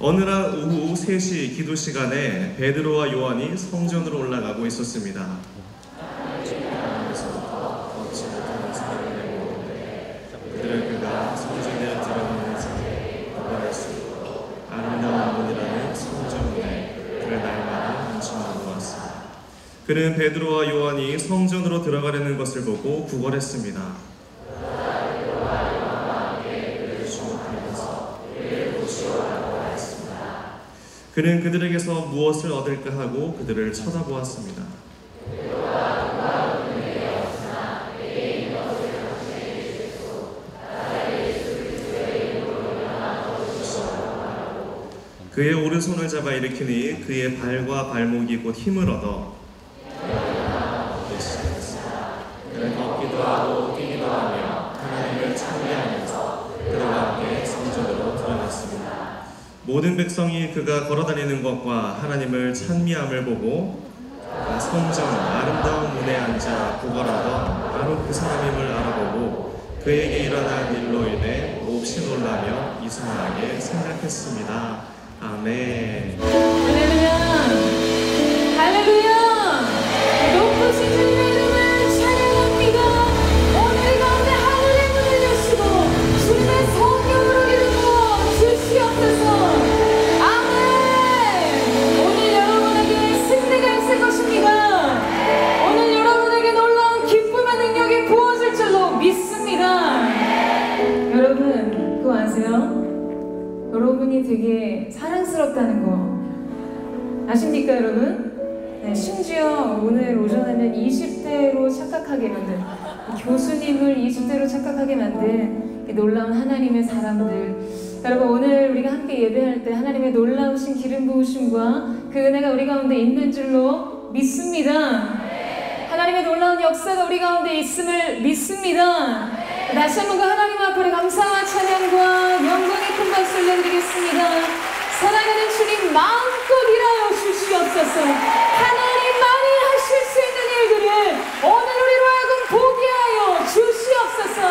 어느 날 오후 3시 기도 시간에 베드로와 요한이 성전으로 올라가고 있었습니다. 그들은 그가 성전에 들어가는 자리에 구걸할 수 있고 아름다운 문이라는 성전문에 그를 날마다 한심하고 보았습니다. 그는 베드로와 요한이 성전으로 들어가려는 것을 보고 구걸했습니다. 그는 그들에게서 무엇을 얻을까 하고 그들을 쳐다보았습니다. 그의 오른손을 잡아 일으키니 그의 발과 발목이 곧 힘을 얻어 그는 걷기도 하고 뛰기도 하며 하나님을 찬미하면서 그들과 함께 성전으로 들어갔습니다. 모든 백성이 그가 걸어다니는 것과 하나님을 찬미함을 보고 성전 아름다운 문에 앉아 구걸하던 바로 그 사람임을 알아보고 그에게 일어난 일로 인해 몹시 놀라며 이상하게 생각했습니다. 아멘. 할렐루야! 할렐루야! 높으신 주님의 이름을 찬양합니다. 오늘 가운데 하늘의 문을 여시고 주님의 성령으로 이루어 주시옵소서. 아멘! 오늘 여러분에게 승리가 있을 것입니다. 오늘 여러분에게 놀라운 기쁨의 능력이 부어질 줄로 믿습니다. 여러분 그거 아세요? 여러분이 되게 사랑스럽다는 거 아십니까 여러분? 네, 심지어 오늘 오전에는 20대로 착각하게 만든 교수님을 20대로 착각하게 만든 놀라운 하나님의 사람들, 여러분 오늘 우리가 함께 예배할 때 하나님의 놀라우신 기름 부으심과 그 은혜가 우리 가운데 있는 줄로 믿습니다. 하나님의 놀라운 역사가 우리 가운데 있음을 믿습니다. 다시 한번 그 하나님 앞에 감사와 찬양과 영광의 큰 박수 올려드리겠습니다. 사랑하는 주님 마음껏 일하여 주시옵소서. 하나님만이 하실 수 있는 일들을 오늘 우리로 하여금 보게 하여 주시옵소서.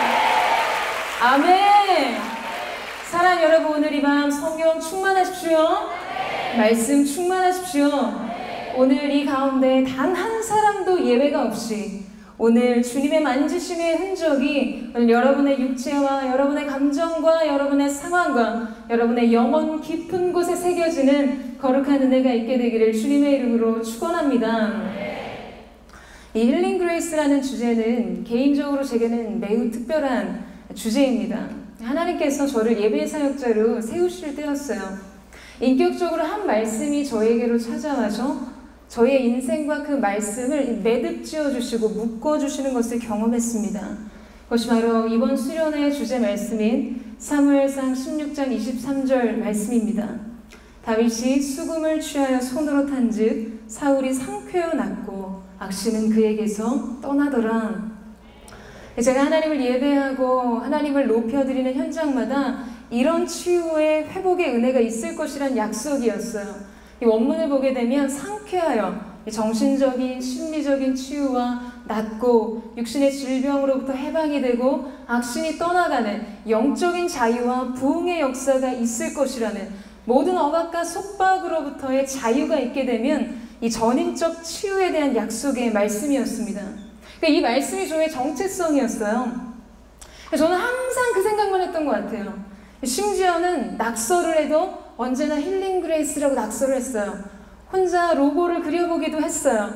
아멘. 사랑하는 여러분 오늘 이 밤 성령 충만하십시오. 말씀 충만하십시오. 오늘 이 가운데 단 한 사람도 예외가 없이 오늘 주님의 만지심의 흔적이 오늘 여러분의 육체와 여러분의 감정과 여러분의 상황과 여러분의 영혼 깊은 곳에 새겨지는 거룩한 은혜가 있게 되기를 주님의 이름으로 축원합니다. 이 힐링 그레이스라는 주제는 개인적으로 제게는 매우 특별한 주제입니다. 하나님께서 저를 예배 사역자로 세우실 때였어요. 인격적으로 한 말씀이 저에게로 찾아와서 저의 인생과 그 말씀을 매듭 지어주시고 묶어주시는 것을 경험했습니다. 그것이 바로 이번 수련회의 주제 말씀인 사무엘상 16장 23절 말씀입니다. 다윗이 수금을 취하여 손으로 탄즉 사울이 상쾌어 났고 악신은 그에게서 떠나더라. 제가 하나님을 예배하고 하나님을 높여드리는 현장마다 이런 치유의 회복의 은혜가 있을 것이란 약속이었어요. 이 원문을 보게 되면 상쾌하여 정신적인 심리적인 치유와 낫고 육신의 질병으로부터 해방이 되고 악신이 떠나가는 영적인 자유와 부흥의 역사가 있을 것이라는 모든 억압과 속박으로부터의 자유가 있게 되면 이 전인적 치유에 대한 약속의 말씀이었습니다. 그러니까 이 말씀이 저의 정체성이었어요. 저는 항상 그 생각만 했던 것 같아요. 심지어는 낙서를 해도 언제나 힐링 그레이스라고 낙서를 했어요. 혼자 로고를 그려보기도 했어요.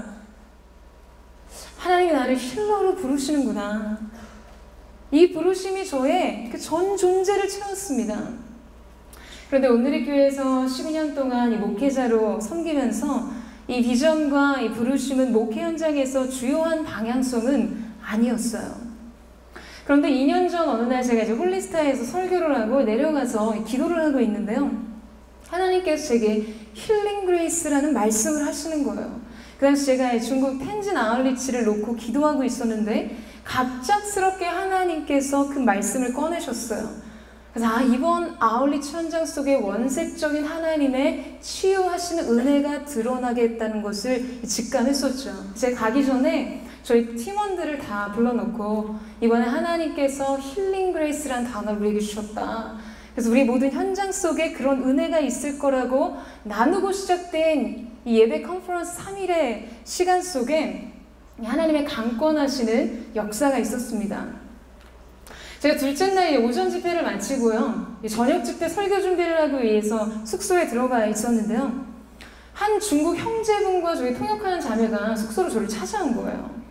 하나님이 나를 힐러로 부르시는구나. 이 부르심이 저의 그 전 존재를 채웠습니다. 그런데 오늘의 교회에서 12년 동안 이 목회자로 섬기면서 이 비전과 이 부르심은 목회 현장에서 주요한 방향성은 아니었어요. 그런데 2년 전 어느 날 제가 이제 홀리스타에서 설교를 하고 내려가서 기도를 하고 있는데요. 하나님께서 제게 힐링 그레이스라는 말씀을 하시는 거예요. 그 당시 제가 중국 텐진 아울리치를 놓고 기도하고 있었는데 갑작스럽게 하나님께서 그 말씀을 꺼내셨어요. 그래서 이번 아울리치 현장 속에 원색적인 하나님의 치유하시는 은혜가 드러나겠다는 것을 직감했었죠. 제가 가기 전에 저희 팀원들을 다 불러놓고 이번에 하나님께서 힐링 그레이스라는 단어를 우리에게 주셨다. 그래서 우리 모든 현장 속에 그런 은혜가 있을 거라고 나누고 시작된 이 예배 컨퍼런스 3일의 시간 속에 하나님의 강권하시는 역사가 있었습니다. 제가 둘째 날 오전 집회를 마치고요, 저녁 집회 설교 준비를 하기 위해서 숙소에 들어가 있었는데요, 한 중국 형제분과 저희 통역하는 자매가 숙소로 저를 찾아온 거예요.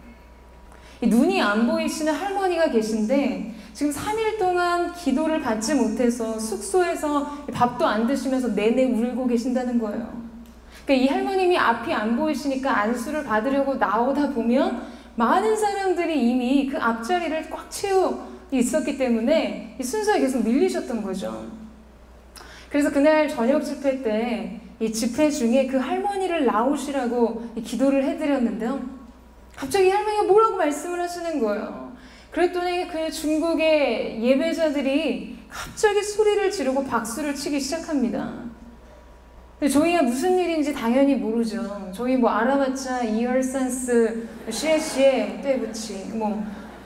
눈이 안 보이시는 할머니가 계신데 지금 3일 동안 기도를 받지 못해서 숙소에서 밥도 안 드시면서 내내 울고 계신다는 거예요. 그러니까 이 할머님이 앞이 안 보이시니까 안수를 받으려고 나오다 보면 많은 사람들이 이미 그 앞자리를 꽉 채워 있었기 때문에 이 순서에 계속 밀리셨던 거죠. 그래서 그날 저녁 집회 때 이 집회 중에 그 할머니를 나오시라고 기도를 해드렸는데요, 갑자기 할머니가 뭐라고 말씀을 하시는 거예요. 그랬더니 그 중국의 예배자들이 갑자기 소리를 지르고 박수를 치기 시작합니다. 근데 저희가 무슨 일인지 당연히 모르죠. 저희 뭐 알아봤자 이얼산스 시에시에 떼부치 뭐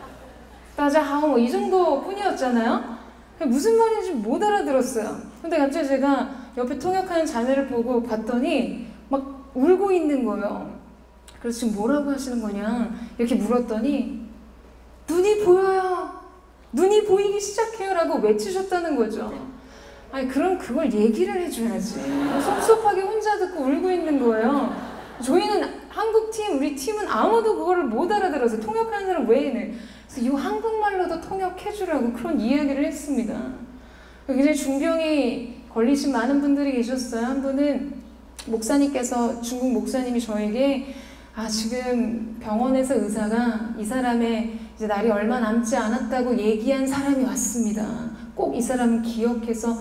따자하오 뭐 이 정도 뿐이었잖아요. 무슨 말인지 못 알아들었어요. 근데 갑자기 제가 옆에 통역하는 자매를 보고 봤더니 막 울고 있는 거예요. 그래서 지금 뭐라고 하시는 거냐 이렇게 물었더니 눈이 보여요. 눈이 보이기 시작해요 라고 외치셨다는 거죠. 아니 그럼 그걸 얘기를 해줘야지. 섭섭하게 혼자 듣고 울고 있는 거예요. 저희는 한국 팀, 우리 팀은 아무도 그거를 못 알아들어서 통역하는 사람 외에는 그래서 이 한국말로도 통역해주라고 그런 이야기를 했습니다. 굉장히 중병이 걸리신 많은 분들이 계셨어요. 한 분은 목사님께서, 중국 목사님이 저에게 지금 병원에서 의사가 이 사람의 이제 날이 얼마 남지 않았다고 얘기한 사람이 왔습니다. 꼭 이 사람 기억해서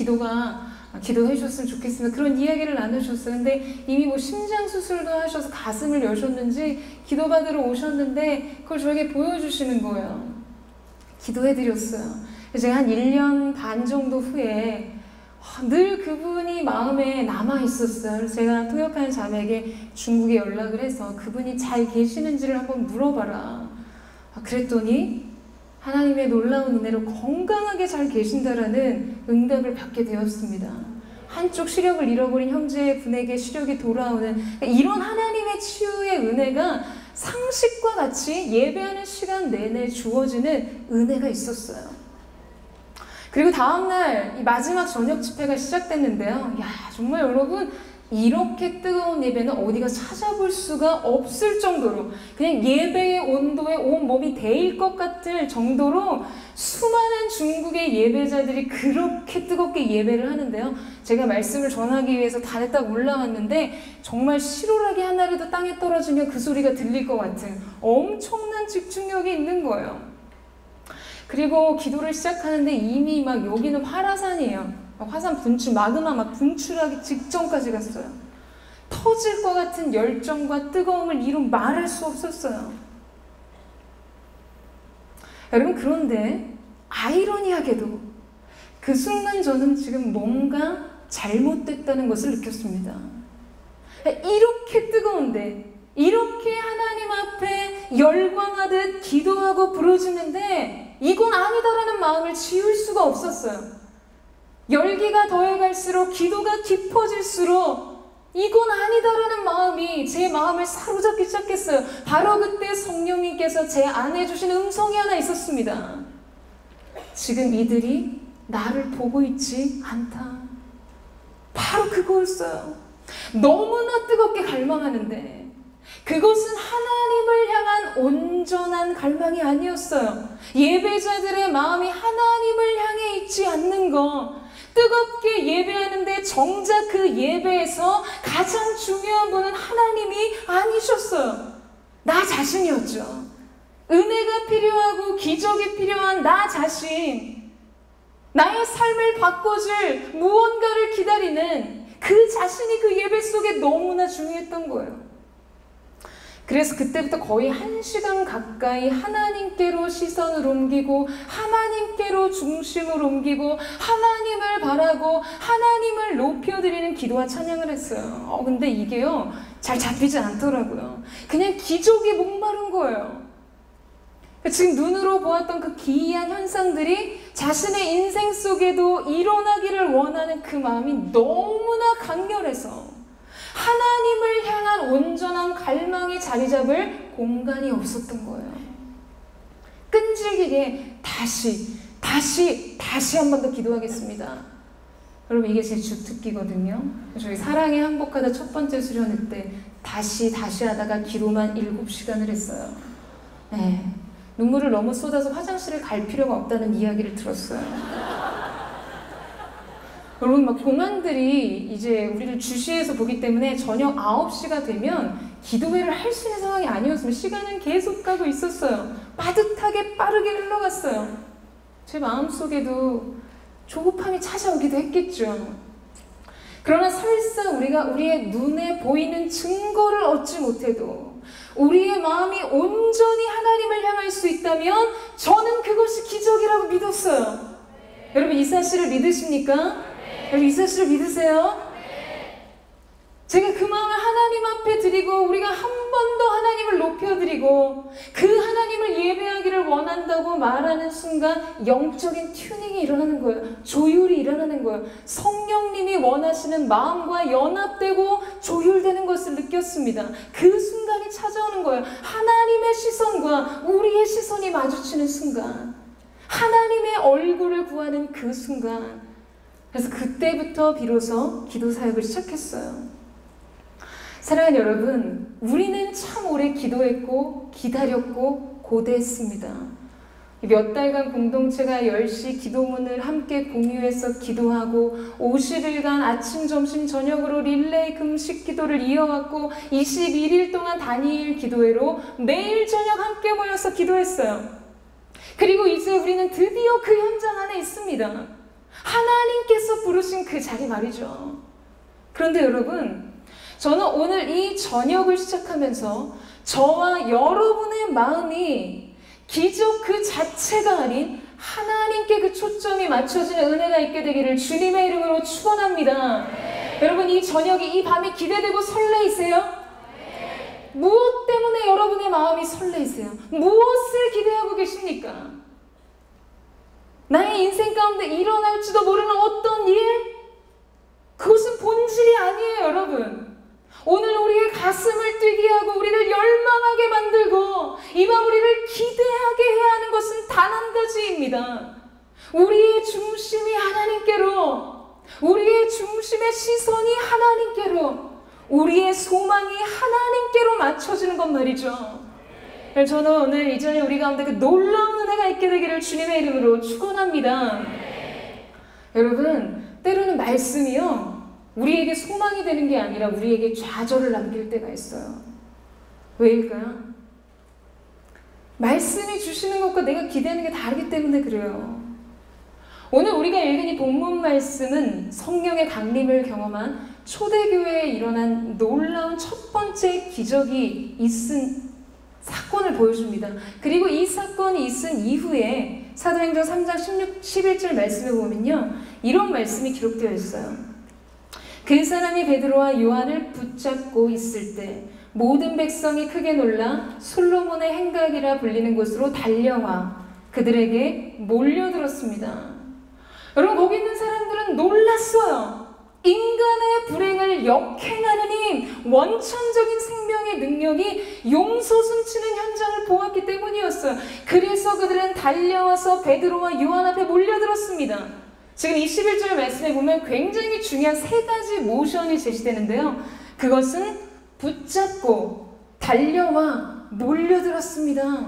기도해 주셨으면 좋겠습니다. 그런 이야기를 나누셨어요. 근데 이미 뭐 심장 수술도 하셔서 가슴을 여셨는지 기도받으러 오셨는데 그걸 저에게 보여주시는 거예요. 기도해드렸어요. 제가 한 1년 반 정도 후에 늘 그분이 마음에 남아있었어요. 그래서 제가 통역하는 자매에게 중국에 연락을 해서 그분이 잘 계시는지를 한번 물어봐라. 그랬더니 하나님의 놀라운 은혜로 건강하게 잘 계신다라는 응답을 받게 되었습니다. 한쪽 시력을 잃어버린 형제분에게 시력이 돌아오는 이런 하나님의 치유의 은혜가 상식과 같이 예배하는 시간 내내 주어지는 은혜가 있었어요. 그리고 다음날 이 마지막 저녁 집회가 시작됐는데요. 정말 여러분 이렇게 뜨거운 예배는 어디가 찾아볼 수가 없을 정도로 그냥 예배의 온도에 온 몸이 데일 것 같을 정도로 수많은 중국의 예배자들이 그렇게 뜨겁게 예배를 하는데요. 제가 말씀을 전하기 위해서 단에 딱 올라왔는데 정말 실오라기 하나라도 땅에 떨어지면 그 소리가 들릴 것 같은 엄청난 집중력이 있는 거예요. 그리고 기도를 시작하는데 이미 막 여기는 화라산이에요. 화산 분출, 마그마 막 분출하기 직전까지 갔어요. 터질 것 같은 열정과 뜨거움을 이루 말할 수 없었어요. 여러분, 그런데 아이러니하게도 그 순간 저는 지금 뭔가 잘못됐다는 것을 느꼈습니다. 이렇게 뜨거운데, 이렇게 하나님 앞에 열광하듯 기도하고 부르짖는데 이건 아니다라는 마음을 지울 수가 없었어요. 열기가 더해갈수록, 기도가 깊어질수록 이건 아니다라는 마음이 제 마음을 사로잡기 시작했어요. 바로 그때 성령님께서 제 안에 주신 음성이 하나 있었습니다. 지금 이들이 나를 보고 있지 않다. 바로 그거였어요. 너무나 뜨겁게 갈망하는데 그것은 하나님을 향한 온전한 갈망이 아니었어요. 예배자들의 마음이 하나님을 향해 있지 않는 것, 뜨겁게 예배하는데 정작 그 예배에서 가장 중요한 분은 하나님이 아니셨어요. 나 자신이었죠. 은혜가 필요하고 기적이 필요한 나 자신, 나의 삶을 바꿔줄 무언가를 기다리는 그 자신이 그 예배 속에 너무나 중요했던 거예요. 그래서 그때부터 거의 1시간 가까이 하나님께로 시선을 옮기고 하나님께로 중심을 옮기고 하나님을 바라고 하나님을 높여드리는 기도와 찬양을 했어요. 근데 이게요 잘 잡히지 않더라고요. 그냥 기적이 목마른 거예요. 지금 눈으로 보았던 그 기이한 현상들이 자신의 인생 속에도 일어나기를 원하는 그 마음이 너무나 강렬해서 하나님을 향한 온전한 갈망이 자리 잡을 공간이 없었던 거예요. 끈질기게 다시 한 번 더 기도하겠습니다. 여러분, 이게 제 주특기거든요. 저희 사랑에 항복하다 첫 번째 수련회 때 다시 하다가 기도만 7시간을 했어요. 네. 눈물을 너무 쏟아서 화장실을 갈 필요가 없다는 이야기를 들었어요. 여러분, 막 공안들이 이제 우리를 주시해서 보기 때문에 저녁 9시가 되면 기도회를 할 수 있는 상황이 아니었으면 시간은 계속 가고 있었어요. 빠듯하게 빠르게 흘러갔어요. 제 마음속에도 조급함이 찾아오기도 했겠죠. 그러나 설사 우리가 우리의 눈에 보이는 증거를 얻지 못해도 우리의 마음이 온전히 하나님을 향할 수 있다면 저는 그것이 기적이라고 믿었어요. 여러분, 이 사실을 믿으십니까? 여러분, 이 사실을 믿으세요? 제가 그 마음을 하나님 앞에 드리고 우리가 한 번 더 하나님을 높여드리고 그 하나님을 예배하기를 원한다고 말하는 순간 영적인 튜닝이 일어나는 거예요. 조율이 일어나는 거예요. 성령님이 원하시는 마음과 연합되고 조율되는 것을 느꼈습니다. 그 순간이 찾아오는 거예요. 하나님의 시선과 우리의 시선이 마주치는 순간, 하나님의 얼굴을 구하는 그 순간. 그래서 그때부터 비로소 기도 사역을 시작했어요. 사랑하는 여러분, 우리는 참 오래 기도했고 기다렸고 고대했습니다. 몇 달간 공동체가 10시 기도문을 함께 공유해서 기도하고 50일간 아침, 점심, 저녁으로 릴레이 금식 기도를 이어왔고 21일 동안 다니엘 기도회로 매일 저녁 함께 모여서 기도했어요. 그리고 이제 우리는 드디어 그 현장 안에 있습니다. 하나님께서 부르신 그 자리 말이죠. 그런데 여러분, 저는 오늘 이 저녁을 시작하면서 저와 여러분의 마음이 기적 그 자체가 아닌 하나님께 그 초점이 맞춰지는 은혜가 있게 되기를 주님의 이름으로 축원합니다. 여러분, 이 저녁이, 이 밤이 기대되고 설레이세요? 무엇 때문에 여러분의 마음이 설레이세요? 무엇을 기대하고 계십니까? 나의 인생 가운데 일어날지도 모르는 어떤 일? 그것은 본질이 아니에요, 여러분. 오늘 우리의 가슴을 뛰게 하고 우리를 열망하게 만들고 이 밤 우리를 기대하게 해야 하는 것은 단 한 가지입니다. 우리의 중심이 하나님께로, 우리의 중심의 시선이 하나님께로, 우리의 소망이 하나님께로 맞춰지는 것 말이죠. 저는 오늘 이전에 우리 가운데 그 놀라운 은혜가 있게 되기를 주님의 이름으로 축원합니다. 여러분, 때로는 말씀이요, 우리에게 소망이 되는 게 아니라 우리에게 좌절을 남길 때가 있어요. 왜일까요? 말씀이 주시는 것과 내가 기대하는 게 다르기 때문에 그래요. 오늘 우리가 읽은 이 본문 말씀은 성령의 강림을 경험한 초대교회에 일어난 놀라운 첫 번째 기적이 있은 사건을 보여줍니다. 그리고 이 사건이 있은 이후에 사도행전 3장 11절 말씀에 보면요, 이런 말씀이 기록되어 있어요. 그 사람이 베드로와 요한을 붙잡고 있을 때 모든 백성이 크게 놀라 솔로몬의 행각이라 불리는 곳으로 달려와 그들에게 몰려들었습니다. 여러분, 거기 있는 사람들은 놀랐어요. 인간의 불행을 역행하는 힘, 원천적인 생명의 능력이 용서숨치는 현장을 보았기 때문이었어요. 그래서 그들은 달려와서 베드로와 요한 앞에 몰려들었습니다. 지금 21절 말씀에 보면 굉장히 중요한 3가지 모션이 제시되는데요. 그것은 붙잡고 달려와 몰려들었습니다.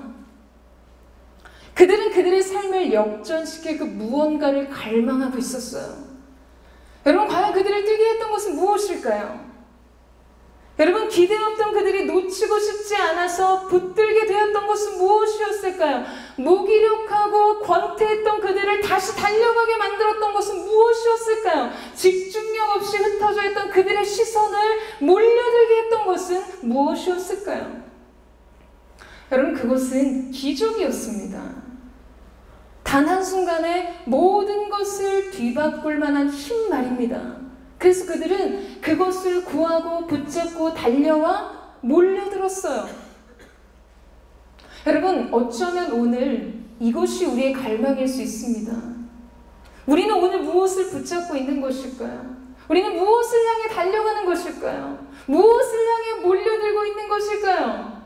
그들은 그들의 삶을 역전시킬 그 무언가를 갈망하고 있었어요. 여러분, 과연 그들을 뛰게 했던 것은 무엇일까요? 여러분, 기대했던 그들이 놓치고 싶지 않아서 붙들게 되었던 것은 무엇이었을까요? 무기력하고 권태했던 그들을 다시 달려가게 만들었던 것은 무엇이었을까요? 집중력 없이 흩어져 있던 그들의 시선을 몰려들게 했던 것은 무엇이었을까요? 여러분, 그것은 기적이었습니다. 단 한순간에 모든 것을 뒤바꿀 만한 힘 말입니다. 그래서 그들은 그것을 구하고 붙잡고 달려와 몰려들었어요. 여러분, 어쩌면 오늘 이것이 우리의 갈망일 수 있습니다. 우리는 오늘 무엇을 붙잡고 있는 것일까요? 우리는 무엇을 향해 달려가는 것일까요? 무엇을 향해 몰려들고 있는 것일까요?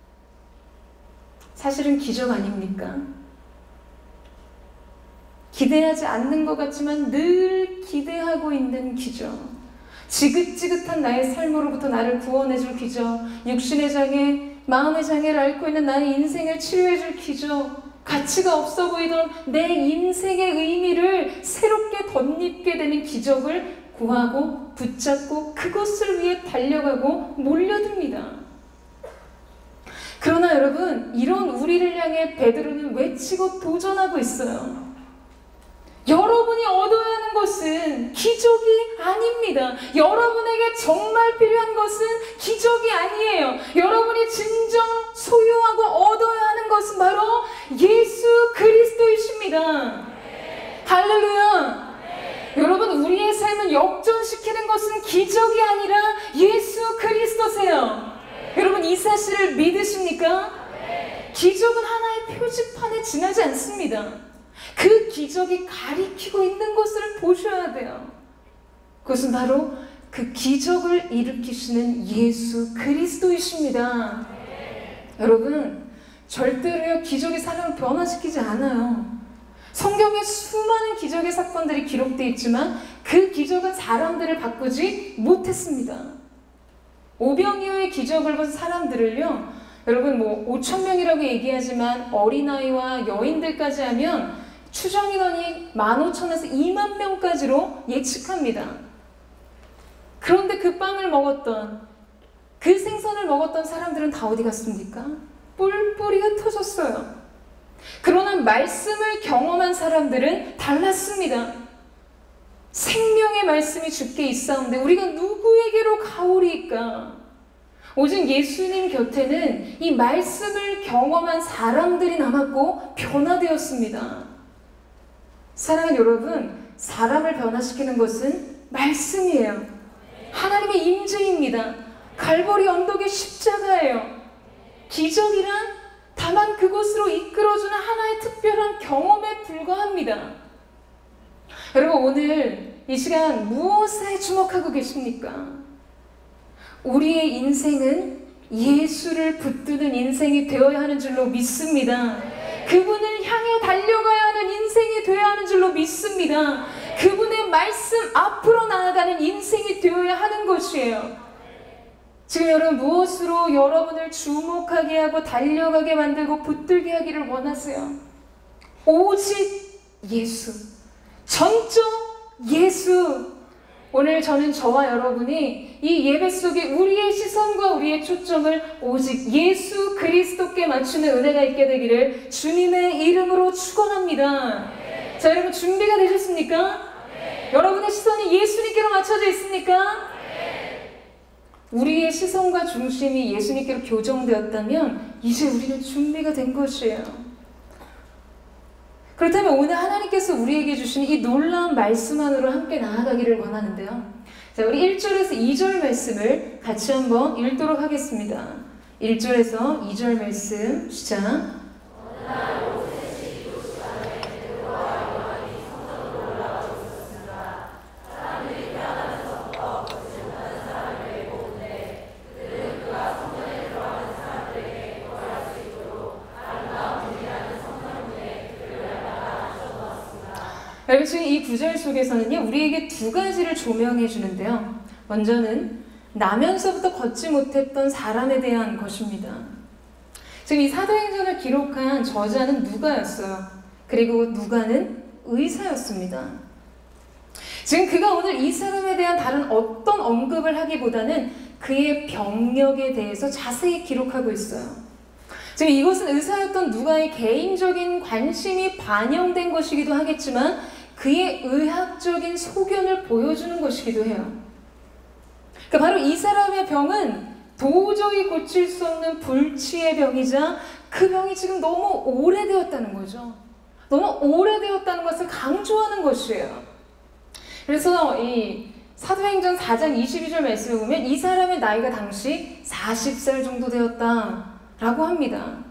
사실은 기적 아닙니까? 기대하지 않는 것 같지만 늘 기대하고 있는 기적. 지긋지긋한 나의 삶으로부터 나를 구원해줄 기적. 육신의 장애, 마음의 장애를 앓고 있는 나의 인생을 치료해줄 기적. 가치가 없어 보이던 내 인생의 의미를 새롭게 덧입게 되는 기적을 구하고 붙잡고 그것을 위해 달려가고 몰려듭니다. 그러나 여러분, 이런 우리를 향해 베드로는 외치고 도전하고 있어요. 여러분이 얻어야 하는 것은 기적이 아닙니다. 여러분에게 정말 필요한 것은 기적이 아니에요. 여러분이 진정 소유하고 얻어야 하는 것은 바로 예수 그리스도이십니다. 할렐루야. 여러분, 우리의 삶을 역전시키는 것은 기적이 아니라 예수 그리스도세요. 여러분, 이 사실을 믿으십니까? 기적은 하나의 표지판에 지나지 않습니다. 그 기적이 가리키고 있는 것을 보셔야 돼요. 그것은 바로 그 기적을 일으키시는 예수 그리스도이십니다. 여러분, 절대로요, 기적이 사람을 변화시키지 않아요. 성경에 수많은 기적의 사건들이 기록되어 있지만 그 기적은 사람들을 바꾸지 못했습니다. 오병이어의 기적을 본 사람들을요, 여러분 5,000명이라고 얘기하지만 어린아이와 여인들까지 하면 추정 인원이 15,000에서 2만 명까지로 예측합니다. 그런데 그 빵을 먹었던, 그 생선을 먹었던 사람들은 다 어디 갔습니까? 뿔뿔이 흩어졌어요. 그러나 말씀을 경험한 사람들은 달랐습니다. 생명의 말씀이 주께 있사온데 우리가 누구에게로 가오리이까? 오직 예수님 곁에는 이 말씀을 경험한 사람들이 남았고 변화되었습니다. 사랑하는 여러분, 사람을 변화시키는 것은 말씀이에요. 하나님의 임재입니다. 갈보리 언덕의 십자가예요. 기적이란 다만 그곳으로 이끌어주는 하나의 특별한 경험에 불과합니다. 여러분, 오늘 이 시간 무엇에 주목하고 계십니까? 우리의 인생은 예수를 붙드는 인생이 되어야 하는 줄로 믿습니다. 그분을 향해 달려가야 하는 인생이 되어야 하는 줄로 믿습니다. 그분의 말씀 앞으로 나아가는 인생이 되어야 하는 것이에요. 지금 여러분, 무엇으로 여러분을 주목하게 하고 달려가게 만들고 붙들게 하기를 원하세요? 오직 예수, 전적 예수. 오늘 저는 저와 여러분이 이 예배 속에 우리의 시선과 우리의 초점을 오직 예수 그리스도께 맞추는 은혜가 있게 되기를 주님의 이름으로 축원합니다. 자, 여러분 준비가 되셨습니까? 여러분의 시선이 예수님께로 맞춰져 있습니까? 우리의 시선과 중심이 예수님께로 교정되었다면 이제 우리는 준비가 된 것이에요. 그렇다면 오늘 하나님께서 우리에게 주신 이 놀라운 말씀 안으로 함께 나아가기를 원하는데요. 자, 우리 1절에서 2절 말씀을 같이 한번 읽도록 하겠습니다. 1절에서 2절 말씀 시작. 여러분, 지금 이 구절 속에서는요, 우리에게 두 가지를 조명해 주는데요. 먼저는 나면서부터 걷지 못했던 사람에 대한 것입니다. 지금 이 사도행전을 기록한 저자는 누가였어요. 그리고 누가는 의사였습니다. 지금 그가 오늘 이 사람에 대한 다른 어떤 언급을 하기보다는 그의 병력에 대해서 자세히 기록하고 있어요. 지금 이것은 의사였던 누가의 개인적인 관심이 반영된 것이기도 하겠지만 그의 의학적인 소견을 보여주는 것이기도 해요. 그러니까 바로 이 사람의 병은 도저히 고칠 수 없는 불치의 병이자 그 병이 지금 너무 오래되었다는 거죠. 너무 오래되었다는 것을 강조하는 것이에요. 그래서 이 사도행전 4장 22절 말씀을 보면 이 사람의 나이가 당시 40살 정도 되었다라고 합니다.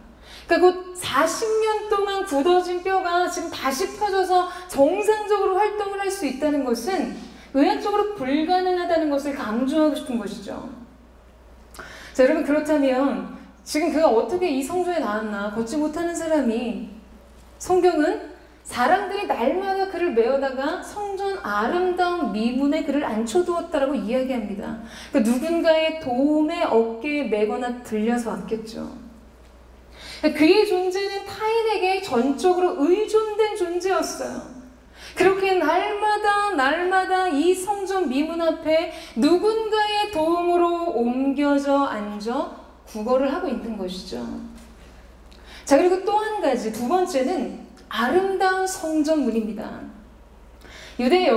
그러니까 곧 40년 동안 굳어진 뼈가 지금 다시 펴져서 정상적으로 활동을 할 수 있다는 것은 의학적으로 불가능하다는 것을 강조하고 싶은 것이죠. 자, 여러분, 그렇다면 지금 그가 어떻게 이 성전에 나왔나? 걷지 못하는 사람이, 성경은 사람들이 날마다 그를 메어다가 성전 아름다운 미문에 그를 앉혀두었다라고 이야기합니다. 그러니까 누군가의 도움에 어깨에 메거나 들려서 왔겠죠. 그의 존재는 타인에게 전적으로 의존된 존재였어요. 그렇게 날마다 이 성전 미문 앞에 누군가의 도움으로 옮겨져 앉아 구걸을 하고 있는 것이죠. 자, 그리고 또 한 가지, 두 번째는 아름다운 성전문입니다. 유대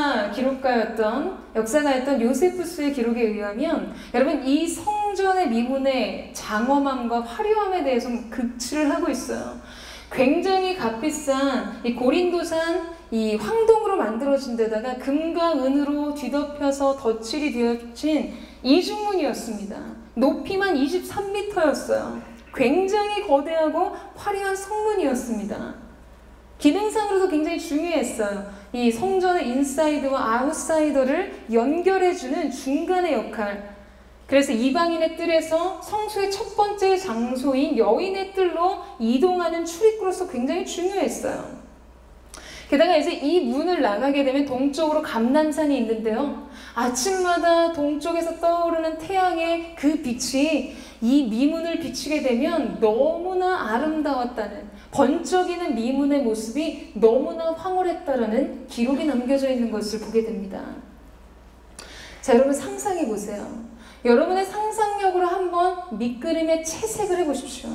역사가였던 요세푸스의 기록에 의하면, 여러분, 이 성전의 미문의 장엄함과 화려함에 대해서 극치를 하고 있어요. 굉장히 값비싼 이 고린도산 이 황동으로 만들어진 데다가 금과 은으로 뒤덮여서 덧칠이 되어진 이중문이었습니다. 높이만 23m였어요. 굉장히 거대하고 화려한 성문이었습니다. 기능상으로도 굉장히 중요했어요. 이 성전의 인사이드와 아웃사이더를 연결해주는 중간의 역할. 그래서 이방인의 뜰에서 성소의 첫 번째 장소인 여인의 뜰로 이동하는 출입구로서 굉장히 중요했어요. 게다가 이제 이 문을 나가게 되면 동쪽으로 감람산이 있는데요. 아침마다 동쪽에서 떠오르는 태양의 그 빛이 이 미문을 비추게 되면 너무나 아름다웠다는, 번쩍이는 미문의 모습이 너무나 황홀했다라는 기록이 남겨져 있는 것을 보게 됩니다. 자, 여러분, 상상해 보세요. 여러분의 상상력으로 한번 밑그림에 채색을 해보십시오.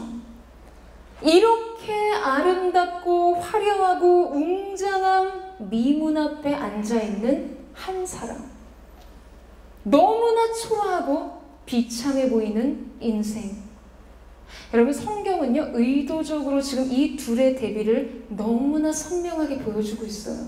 이렇게 아름답고 화려하고 웅장한 미문 앞에 앉아있는 한 사람. 너무나 초라하고 비참해 보이는 인생. 여러분, 성경은요, 의도적으로 지금 이 둘의 대비를 너무나 선명하게 보여주고 있어요.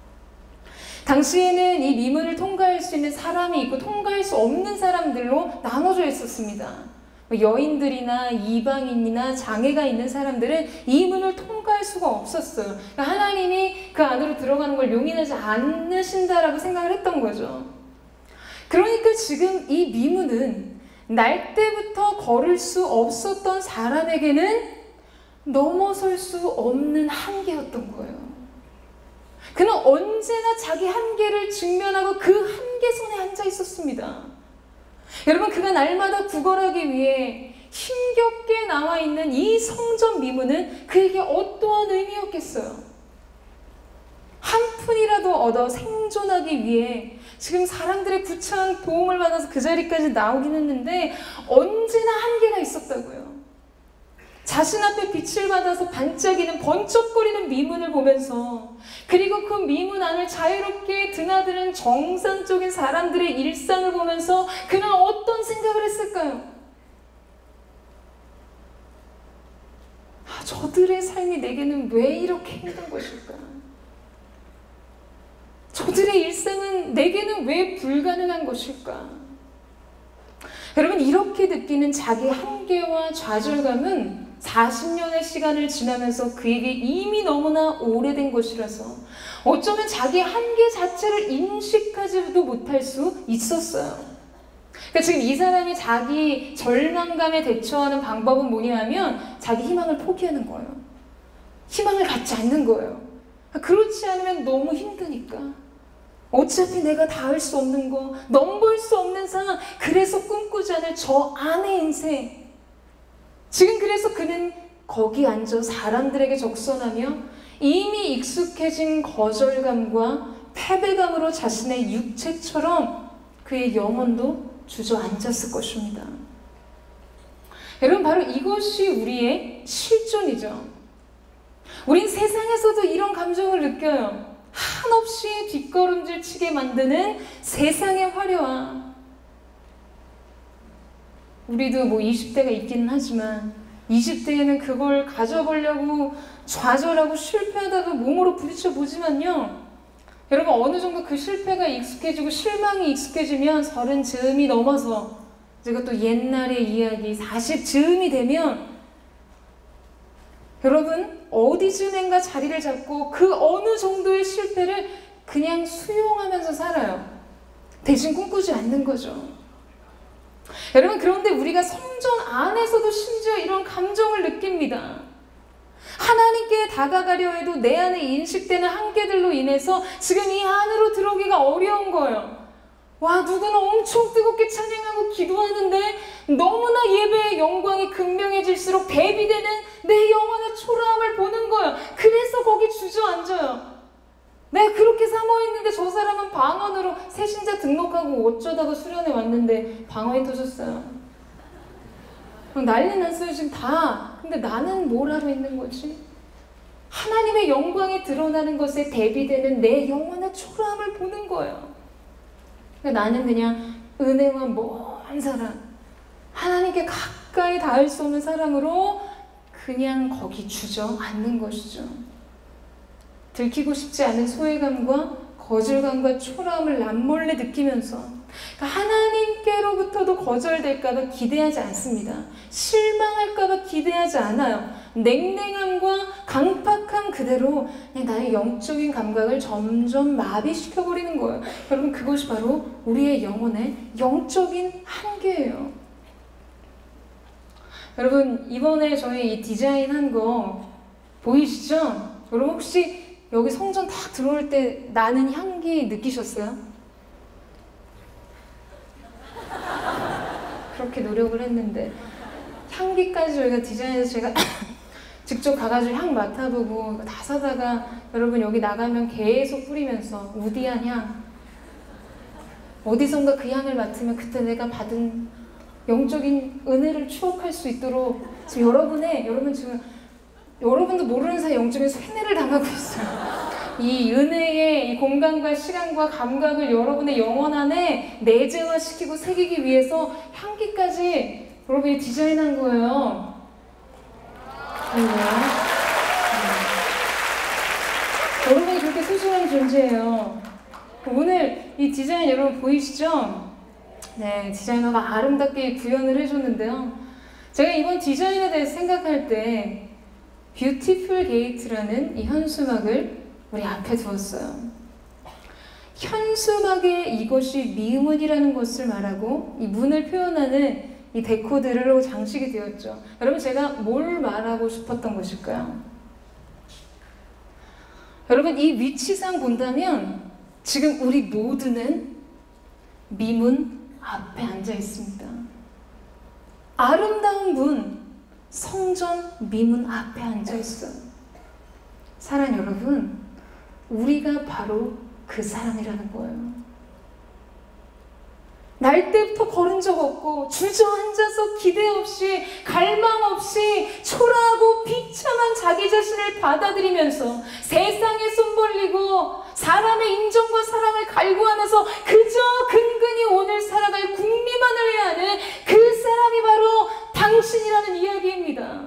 당시에는 이 미문을 통과할 수 있는 사람이 있고 통과할 수 없는 사람들로 나눠져 있었습니다. 여인들이나 이방인이나 장애가 있는 사람들은 이 문을 통과할 수가 없었어요. 그러니까 하나님이 그 안으로 들어가는 걸 용인하지 않으신다라고 생각을 했던 거죠. 그러니까 지금 이 미문은 날 때부터 걸을 수 없었던 사람에게는 넘어설 수 없는 한계였던 거예요. 그는 언제나 자기 한계를 직면하고 그 한계선에 앉아 있었습니다. 여러분, 그가 날마다 구걸하기 위해 힘겹게 나와 있는 이 성전 미문은 그에게 어떠한 의미였겠어요? 한 푼이라도 얻어 생존하기 위해 지금 사람들의 구차한 도움을 받아서 그 자리까지 나오긴 했는데 언제나 한계가 있었다고요. 자신 앞에 빛을 받아서 반짝이는 번쩍거리는 미문을 보면서, 그리고 그 미문 안을 자유롭게 드나드는 정상적인 사람들의 일상을 보면서 그는 어떤 생각을 했을까요? 저들의 삶이 내게는 왜 이렇게 힘든 것일까? 저들의 일상은 내게는 왜 불가능한 것일까? 여러분, 이렇게 느끼는 자기 한계와 좌절감은 40년의 시간을 지나면서 그에게 이미 너무나 오래된 것이라서 어쩌면 자기 한계 자체를 인식하지도 못할 수 있었어요. 그러니까 지금 이 사람이 자기 절망감에 대처하는 방법은 뭐냐 하면 자기 희망을 포기하는 거예요. 희망을 갖지 않는 거예요. 그렇지 않으면 너무 힘드니까. 어차피 내가 닿을 수 없는 거, 넘볼 수 없는 상황, 그래서 꿈꾸지 않을 저 안의 인생. 지금 그래서 그는 거기 앉아 사람들에게 적선하며 이미 익숙해진 거절감과 패배감으로 자신의 육체처럼 그의 영혼도 주저앉았을 것입니다. 여러분, 바로 이것이 우리의 실존이죠. 우린 세상에서도 이런 감정을 느껴요. 한없이 뒷걸음질 치게 만드는 세상의 화려함. 우리도 뭐 20대가 있기는 하지만 20대에는 그걸 가져보려고 좌절하고 실패하다가 몸으로 부딪혀 보지만요, 여러분, 어느 정도 그 실패가 익숙해지고 실망이 익숙해지면 30 즈음이 넘어서, 제가 또 옛날의 이야기 40 즈음이 되면 여러분, 어디쯤엔가 자리를 잡고 그 어느 정도의 실패를 그냥 수용하면서 살아요. 대신 꿈꾸지 않는 거죠. 여러분, 그런데 우리가 성전 안에서도 심지어 이런 감정을 느낍니다. 하나님께 다가가려 해도 내 안에 인식되는 한계들로 인해서 지금 이 안으로 들어오기가 어려운 거예요. 와, 누구는 엄청 뜨겁게 찬양하고 기도하는데 너무나 예배의 영광이 극명해질수록 대비되는 내 영혼의 초라함을 보는 거예요. 그래서 거기 주저앉아요. 내가 그렇게 사모했는데 저 사람은 방언으로 새신자 등록하고 어쩌다가 수련회 왔는데 방언이 터졌어요. 난리 났어요 지금 다. 근데 나는 뭘 하고 있는 거지? 하나님의 영광이 드러나는 것에 대비되는 내 영혼의 초라함을 보는 거예요. 그러니까 나는 그냥 은혜와 먼 사람, 하나님께 가까이 닿을 수 없는 사람으로 그냥 거기 주저앉는 것이죠. 들키고 싶지 않은 소외감과 거절감과 초라함을 남몰래 느끼면서 하나님께로부터도 거절될까봐 기대하지 않습니다. 실망할까봐 기대하지 않아요. 냉랭함과 강팍함 그대로 그냥 나의 영적인 감각을 점점 마비시켜버리는 거예요. 여러분, 그것이 바로 우리의 영혼의 영적인 한계예요. 여러분, 이번에 저희 이 디자인한 거 보이시죠? 여러분, 혹시 여기 성전 딱 들어올 때 나는 향기 느끼셨어요? 그렇게 노력을 했는데 향기까지 저희가 디자인해서 제가 직접 가가지고 향 맡아보고 이거 다 사다가 여러분 여기 나가면 계속 뿌리면서 우디한 향, 어디선가 그 향을 맡으면 그때 내가 받은 영적인 은혜를 추억할 수 있도록 지금 여러분 지금 여러분도 모르는 사이 영적인 쇠뇌를 당하고 있어요. 이 은혜의 이 공간과 시간과 감각을 여러분의 영혼 안에 내재화시키고 새기기 위해서 향기까지 여러분이 디자인한 거예요. 여러분이 그렇게 소중한 존재예요. 오늘 이 디자인 여러분 보이시죠? 네, 디자이너가 아름답게 구현을 해줬는데요. 제가 이번 디자인에 대해서 생각할 때 뷰티풀 게이트라는 이 현수막을 우리 앞에 두었어요. 현수막에 이것이 미문이라는 것을 말하고 이 문을 표현하는 이 데코들로 장식이 되었죠. 여러분, 제가 뭘 말하고 싶었던 것일까요? 여러분, 이 위치상 본다면 지금 우리 모두는 미문 앞에 앉아 있습니다. 아름다운 문, 성전 미문 앞에 앉아 있어요. 사랑하는 여러분, 우리가 바로 그 사람이라는 거예요. 날 때부터 걸은 적 없고 주저앉아서 기대 없이 갈망 없이 초라하고 비참한 자기 자신을 받아들이면서 세상에 손 벌리고 사람의 인정과 사랑을 갈구하면서 그저 근근히 오늘 살아갈 궁리만을 해야 하는 그 사람이 바로 당신이라는 이야기입니다.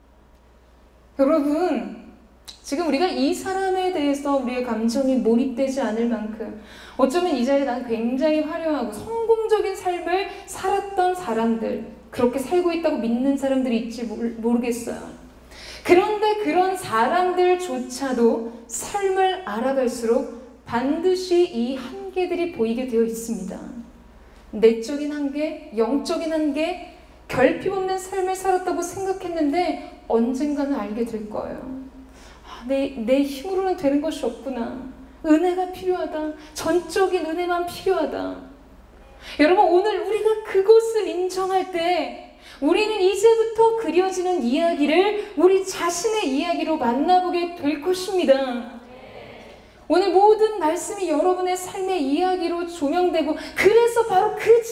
여러분, 지금 우리가 이 사람에 대해서 우리의 감정이 몰입되지 않을 만큼 어쩌면 이 자리에 난 굉장히 화려하고 성공적인 삶을 살았던 사람들, 그렇게 살고 있다고 믿는 사람들이 있지 모르겠어요. 그런데 그런 사람들조차도 삶을 알아갈수록 반드시 이 한계들이 보이게 되어 있습니다. 내적인 한계, 영적인 한계, 결핍 없는 삶을 살았다고 생각했는데 언젠가는 알게 될 거예요. 내 힘으로는 되는 것이 없구나. 은혜가 필요하다. 전적인 은혜만 필요하다. 여러분, 오늘 우리가 그것을 인정할 때 우리는 이제부터 그려지는 이야기를 우리 자신의 이야기로 만나보게 될 것입니다. 오늘 모든 말씀이 여러분의 삶의 이야기로 조명되고 그래서 바로 그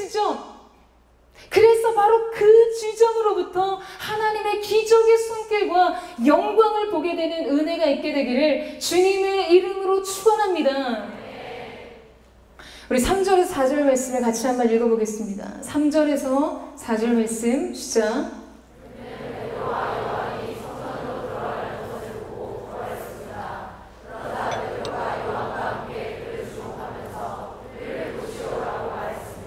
지점으로부터 하나님의 기적의 손길과 영광을 보게 되는 은혜가 있게 되기를 주님의 이름으로 축원합니다. 우리 3절에서 4절 말씀을 같이 한번 읽어보겠습니다. 3절에서 4절 말씀 시작.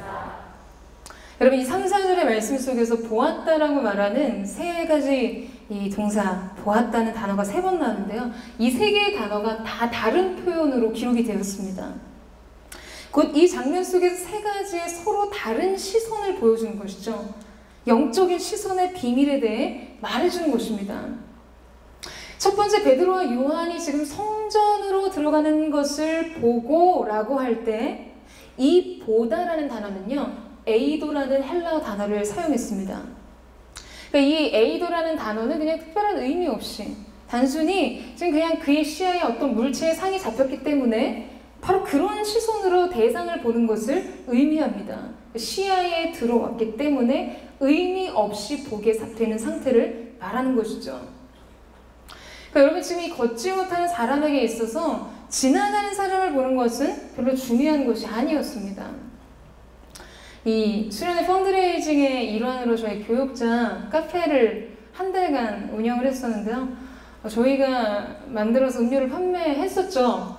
여러분, 이 3, 4절의 말씀 속에서 보았다라고 말하는 세 가지 이 동사 보았다는 단어가 3번 나오는데요. 이 3개의 단어가 다 다른 표현으로 기록이 되었습니다. 곧 이 장면 속에서 3가지의 서로 다른 시선을 보여주는 것이죠. 영적인 시선의 비밀에 대해 말해주는 것입니다. 첫 번째, 베드로와 요한이 지금 성전으로 들어가는 것을 보고 라고 할 때 이 보다라는 단어는요, 에이도라는 헬라어 단어를 사용했습니다. 그러니까 이 에이도라는 단어는 그냥 특별한 의미 없이 단순히 지금 그냥 그의 시야에 어떤 물체의 상이 잡혔기 때문에 바로 그런 시선으로 대상을 보는 것을 의미합니다. 시야에 들어왔기 때문에 의미 없이 보게 되는 상태를 말하는 것이죠. 그러니까 여러분, 지금 이 걷지 못하는 사람에게 있어서 지나가는 사람을 보는 것은 별로 중요한 것이 아니었습니다. 이 수련회 펀드레이징의 일환으로 저희 교육자 카페를 한 달간 운영을 했었는데요. 저희가 만들어서 음료를 판매했었죠.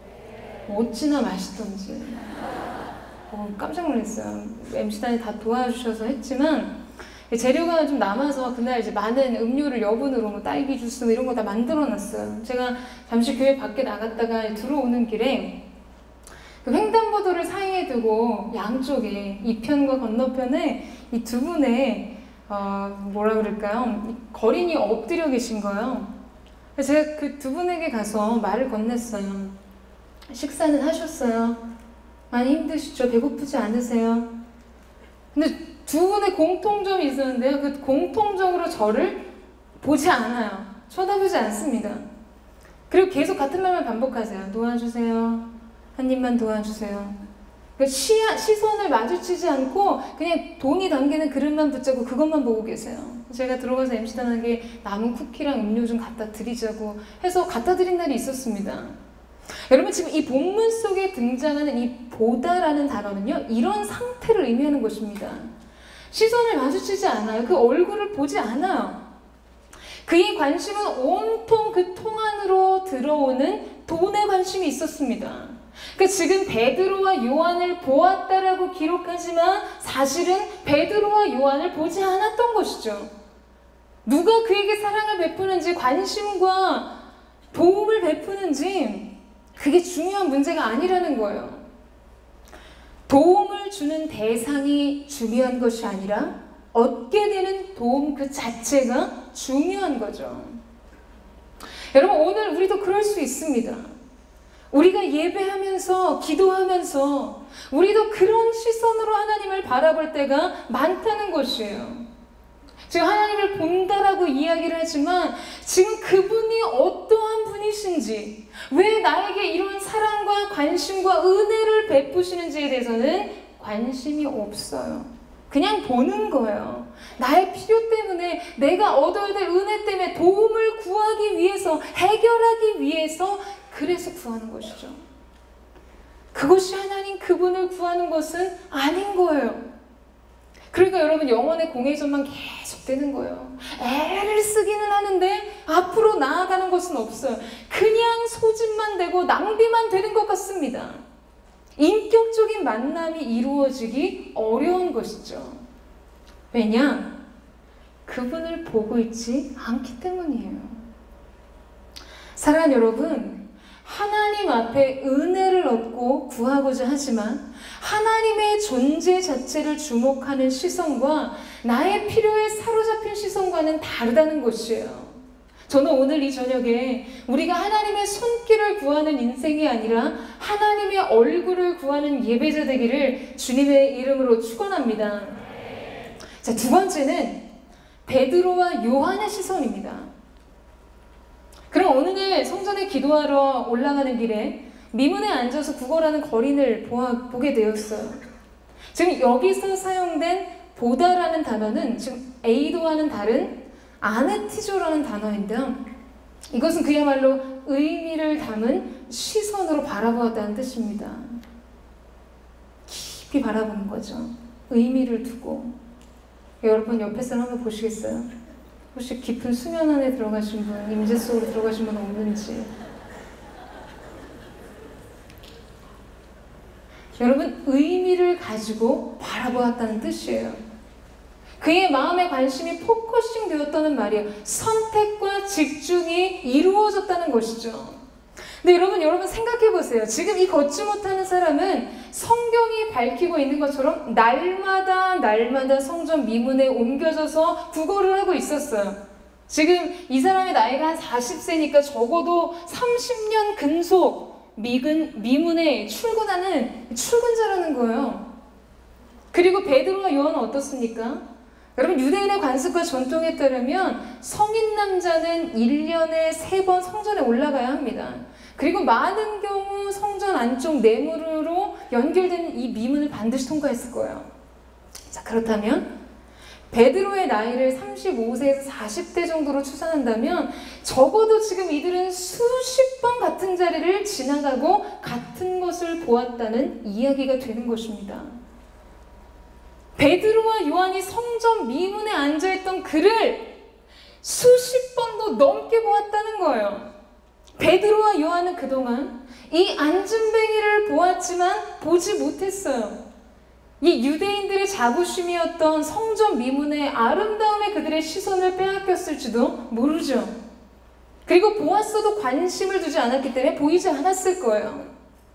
어찌나 맛있던지 깜짝 놀랐어요. MC단이 다 도와주셔서 했지만 재료가 좀 남아서 그날 이제 많은 음료를 여분으로 뭐 딸기 주스 뭐 이런 거 다 만들어 놨어요. 제가 잠시 교회 밖에 나갔다가 들어오는 길에 그 횡단보도를 사이에 두고 양쪽에 이편과 건너편에 이 두 분의 뭐라 그럴까요? 거린이 엎드려 계신 거예요. 그래서 제가 그 두 분에게 가서 말을 건넸어요. 식사는 하셨어요? 많이 힘드시죠? 배고프지 않으세요? 근데 두 분의 공통점이 있었는데요. 그 공통적으로 저를 보지 않아요. 쳐다보지 않습니다. 그리고 계속 같은 말만 반복하세요. 도와주세요. 한 입만 도와주세요. 그러니까 시선을 마주치지 않고 그냥 돈이 담기는 그릇만 붙잡고 그것만 보고 계세요. 제가 들어가서 MC단에게 남은 쿠키랑 음료 좀 갖다 드리자고 해서 갖다 드린 날이 있었습니다. 여러분, 지금 이 본문 속에 등장하는 이 보다라는 단어는요, 이런 상태를 의미하는 것입니다. 시선을 마주치지 않아요. 그 얼굴을 보지 않아요. 그의 관심은 온통 그 통 안으로 들어오는 돈에 관심이 있었습니다. 그러니까 지금 베드로와 요한을 보았다라고 기록하지만 사실은 베드로와 요한을 보지 않았던 것이죠. 누가 그에게 사랑을 베푸는지, 관심과 도움을 베푸는지 그게 중요한 문제가 아니라는 거예요. 도움을 주는 대상이 중요한 것이 아니라 얻게 되는 도움 그 자체가 중요한 거죠. 여러분, 오늘 우리도 그럴 수 있습니다. 우리가 예배하면서 기도하면서 우리도 그런 시선으로 하나님을 바라볼 때가 많다는 것이에요. 지금 하나님을 본다라고 이야기를 하지만 지금 그분이 어떠한 분이신지, 왜 나에게 이런 사랑과 관심과 은혜를 베푸시는지에 대해서는 관심이 없어요. 그냥 보는 거예요. 나의 필요 때문에, 내가 얻어야 될 은혜 때문에 도움을 구하기 위해서, 해결하기 위해서, 그래서 구하는 것이죠. 그것이 하나님 그분을 구하는 것은 아닌 거예요. 그러니까 여러분, 영혼의 공회전만 계속되는 거예요. 애를 쓰기는 하는데 앞으로 나아가는 것은 없어요. 그냥 소진만 되고 낭비만 되는 것 같습니다. 인격적인 만남이 이루어지기 어려운 것이죠. 왜냐? 그분을 보고 있지 않기 때문이에요. 사랑하는 여러분, 하나님 앞에 은혜를 얻고 구하고자 하지만 하나님의 존재 자체를 주목하는 시선과 나의 필요에 사로잡힌 시선과는 다르다는 것이에요. 저는 오늘 이 저녁에 우리가 하나님의 손길을 구하는 인생이 아니라 하나님의 얼굴을 구하는 예배자 되기를 주님의 이름으로 축원합니다. 자, 두 번째는 베드로와 요한의 시선입니다. 그럼 어느 날 성전에 기도하러 올라가는 길에 미문에 앉아서 구걸하는 거린을 보게 되었어요. 지금 여기서 사용된 보다라는 단어는 지금 에이도와는 다른 아네티조라는 단어인데요. 이것은 그야말로 의미를 담은 시선으로 바라보았다는 뜻입니다. 깊이 바라보는 거죠. 의미를 두고. 여러분, 옆에 사람 한번 보시겠어요? 혹시 깊은 수면 안에 들어가신 분, 임재 속으로 들어가신 분 없는지. 여러분, 의미를 가지고 바라보았다는 뜻이에요. 그의 마음의 관심이 포커싱 되었다는 말이에요. 선택과 집중이 이루어졌다는 것이죠. 근데 여러분 생각해 보세요. 지금 이 걷지 못하는 사람은 성경이 밝히고 있는 것처럼 날마다 성전 미문에 옮겨져서 구걸을 하고 있었어요. 지금 이 사람의 나이가 한 40세니까 적어도 30년 근속 미문에 출근하는 출근자라는 거예요. 그리고 베드로와 요한은 어떻습니까? 여러분, 유대인의 관습과 전통에 따르면 성인 남자는 1년에 3번 성전에 올라가야 합니다. 그리고 많은 경우 성전 안쪽 내부로 연결되는 이 미문을 반드시 통과했을 거예요. 자, 그렇다면 베드로의 나이를 35세에서 40대 정도로 추산한다면 적어도 지금 이들은 수십 번 같은 자리를 지나가고 같은 것을 보았다는 이야기가 되는 것입니다. 베드로와 요한이 성전 미문에 앉아있던 그를 수십 번도 넘게 보았다는 거예요. 베드로와 요한은 그동안 이 앉은뱅이를 보았지만 보지 못했어요. 이 유대인들의 자부심이었던 성전 미문의 아름다움에 그들의 시선을 빼앗겼을지도 모르죠. 그리고 보았어도 관심을 두지 않았기 때문에 보이지 않았을 거예요.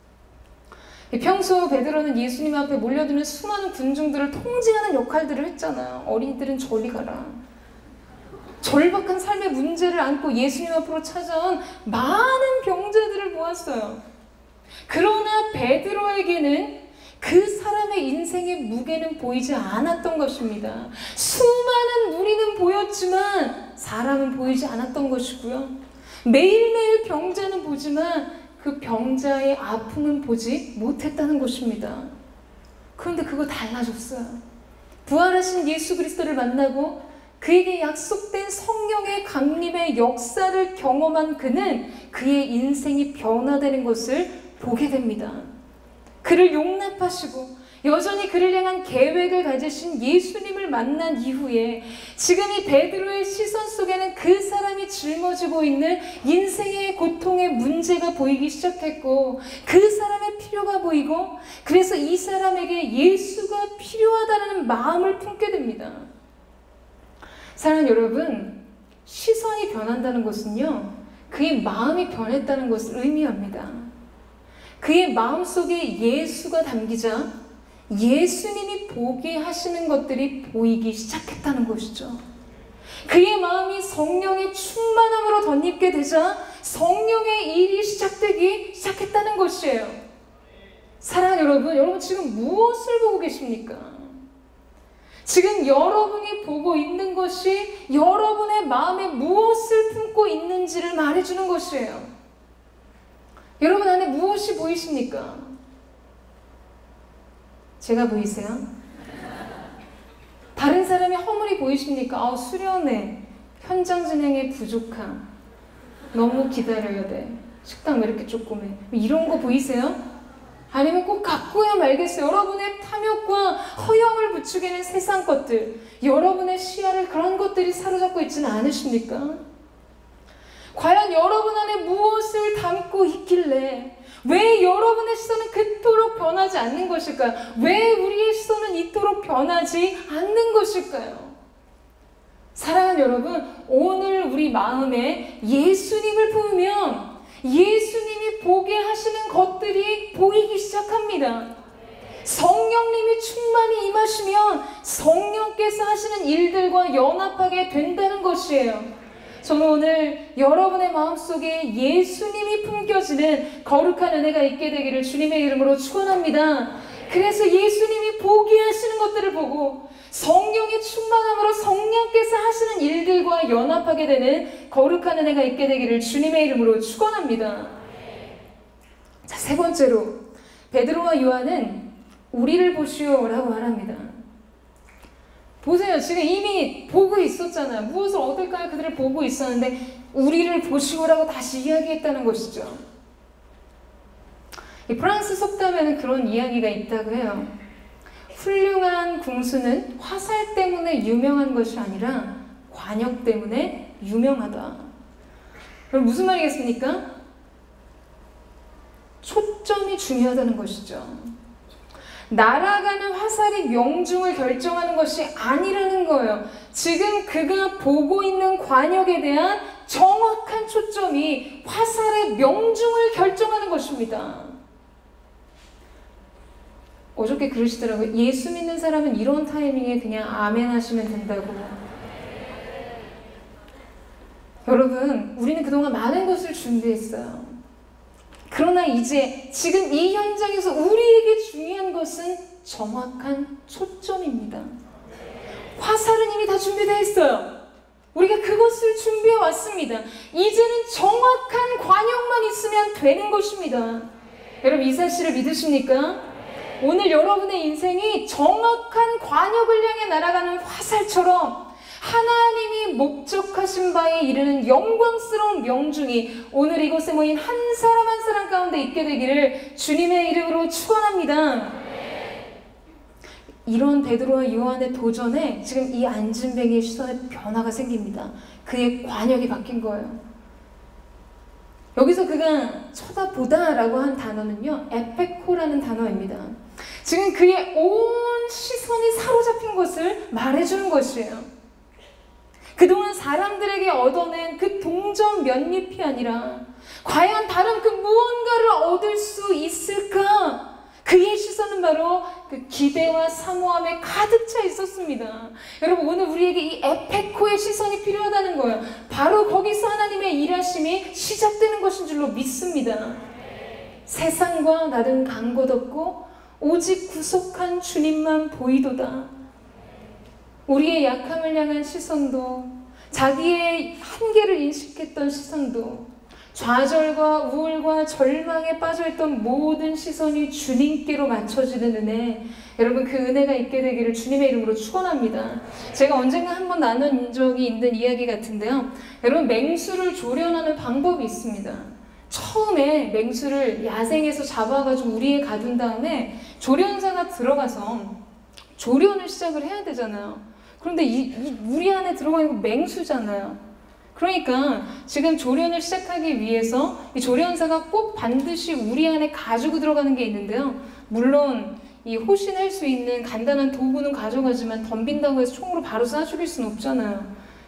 평소 베드로는 예수님 앞에 몰려드는 수많은 군중들을 통제하는 역할들을 했잖아요. 어린이들은 저리 가라. 절박한 삶의 문제를 안고 예수님 앞으로 찾아온 많은 병자들을 보았어요. 그러나 베드로에게는 그 사람의 인생의 무게는 보이지 않았던 것입니다. 수많은 무리는 보였지만 사람은 보이지 않았던 것이고요. 매일매일 병자는 보지만 그 병자의 아픔은 보지 못했다는 것입니다. 그런데 그거 달라졌어요. 부활하신 예수 그리스도를 만나고 그에게 약속된 성령의 강림의 역사를 경험한 그는 그의 인생이 변화되는 것을 보게 됩니다. 그를 용납하시고 여전히 그를 향한 계획을 가지신 예수님을 만난 이후에 지금 이 베드로의 시선 속에는 그 사람이 짊어지고 있는 인생의 고통의 문제가 보이기 시작했고 그 사람의 필요가 보이고 그래서 이 사람에게 예수가 필요하다는 마음을 품게 됩니다. 사랑하는 여러분, 시선이 변한다는 것은요, 그의 마음이 변했다는 것을 의미합니다. 그의 마음속에 예수가 담기자 예수님이 보게 하시는 것들이 보이기 시작했다는 것이죠. 그의 마음이 성령의 충만함으로 덧입게 되자 성령의 일이 시작되기 시작했다는 것이에요. 사랑하는 여러분 지금 무엇을 보고 계십니까? 지금 여러분이 보고 있는 것이 여러분의 마음에 무엇을 품고 있는지를 말해주는 것이에요. 여러분 안에 무엇이 보이십니까? 제가 보이세요? 다른 사람이 허물이 보이십니까? 수련회, 현장 진행에 부족함, 너무 기다려야 돼, 식당 왜 이렇게 조그매, 이런 거 보이세요? 아니면 꼭 갖고야 말겠어요. 여러분의 탐욕과 허영을 부추기는 세상 것들, 여러분의 시야를 그런 것들이 사로잡고 있지는 않으십니까? 과연 여러분 안에 무엇을 담고 있길래 왜 여러분의 시선은 그토록 변하지 않는 것일까요? 왜 우리의 시선은 이토록 변하지 않는 것일까요? 사랑하는 여러분, 오늘 우리 마음에 예수님을 품으면 예수님이 보게 하시는 것들이 보이기 시작합니다. 성령님이 충만히 임하시면 성령께서 하시는 일들과 연합하게 된다는 것이에요. 저는 오늘 여러분의 마음속에 예수님이 품겨지는 거룩한 은혜가 있게 되기를 주님의 이름으로 축원합니다. 그래서 예수님이 보게 하시는 것들을 보고 성령의 충만함으로 성령께서 하시는 일들과 연합하게 되는 거룩한 은혜가 있게 되기를 주님의 이름으로 축원합니다. 자, 세 번째로 베드로와 요한은 우리를 보시오라고 말합니다. 보세요. 지금 이미 보고 있었잖아요. 무엇을 얻을까요? 그들을 보고 있었는데 우리를 보시오라고 다시 이야기했다는 것이죠. 이 프랑스 속담에는 그런 이야기가 있다고 해요. 훌륭한 궁수는 화살 때문에 유명한 것이 아니라 관역 때문에 유명하다. 그럼 무슨 말이겠습니까? 초점이 중요하다는 것이죠. 날아가는 화살이 명중을 결정하는 것이 아니라는 거예요. 지금 그가 보고 있는 관역에 대한 정확한 초점이 화살의 명중을 결정하는 것입니다. 어저께 그러시더라고요. 예수 믿는 사람은 이런 타이밍에 그냥 아멘 하시면 된다고. 여러분, 우리는 그동안 많은 것을 준비했어요. 그러나 이제 지금 이 현장에서 우리에게 중요한 것은 정확한 초점입니다. 화살은 이미 다 준비되어 있어요. 우리가 그것을 준비해 왔습니다. 이제는 정확한 관역만 있으면 되는 것입니다. 여러분, 이 사실을 믿으십니까? 오늘 여러분의 인생이 정확한 관역을 향해 날아가는 화살처럼 하나님이 목적하신 바에 이르는 영광스러운 명중이 오늘 이곳에 모인 한 사람 한 사람 가운데 있게 되기를 주님의 이름으로 축원합니다. 이런 베드로와 요한의 도전에 지금 이 안진뱅이의 시선에 변화가 생깁니다. 그의 관역이 바뀐 거예요. 여기서 그가 쳐다보다라고 한 단어는요, 에페코라는 단어입니다. 지금 그의 온 시선이 사로잡힌 것을 말해주는 것이에요. 그동안 사람들에게 얻어낸 그 동전 몇 잎이 아니라 과연 다른 그 무언가를 얻을 수 있을까? 그의 시선은 바로 그 기대와 사모함에 가득 차 있었습니다. 여러분, 오늘 우리에게 이 에페코의 시선이 필요하다는 거예요. 바로 거기서 하나님의 일하심이 시작되는 것인 줄로 믿습니다. 세상과 나는 간 것 없고 오직 구속한 주님만 보이도다. 우리의 약함을 향한 시선도, 자기의 한계를 인식했던 시선도, 좌절과 우울과 절망에 빠져있던 모든 시선이 주님께로 맞춰지는 은혜, 여러분 그 은혜가 있게 되기를 주님의 이름으로 축원합니다. 제가 언젠가 한번 나눈 적이 있는 이야기 같은데요, 여러분 맹수를 조련하는 방법이 있습니다. 처음에 맹수를 야생에서 잡아가지고 우리에 가둔 다음에 조련사가 들어가서 조련을 시작을 해야 되잖아요. 그런데 이 우리 안에 들어가 있는 거 맹수잖아요. 그러니까 지금 조련을 시작하기 위해서 이 조련사가 꼭 반드시 우리 안에 가지고 들어가는 게 있는데요. 물론 이 호신할 수 있는 간단한 도구는 가져가지만 덤빈다고 해서 총으로 바로 쏴 죽일 수는 없잖아요.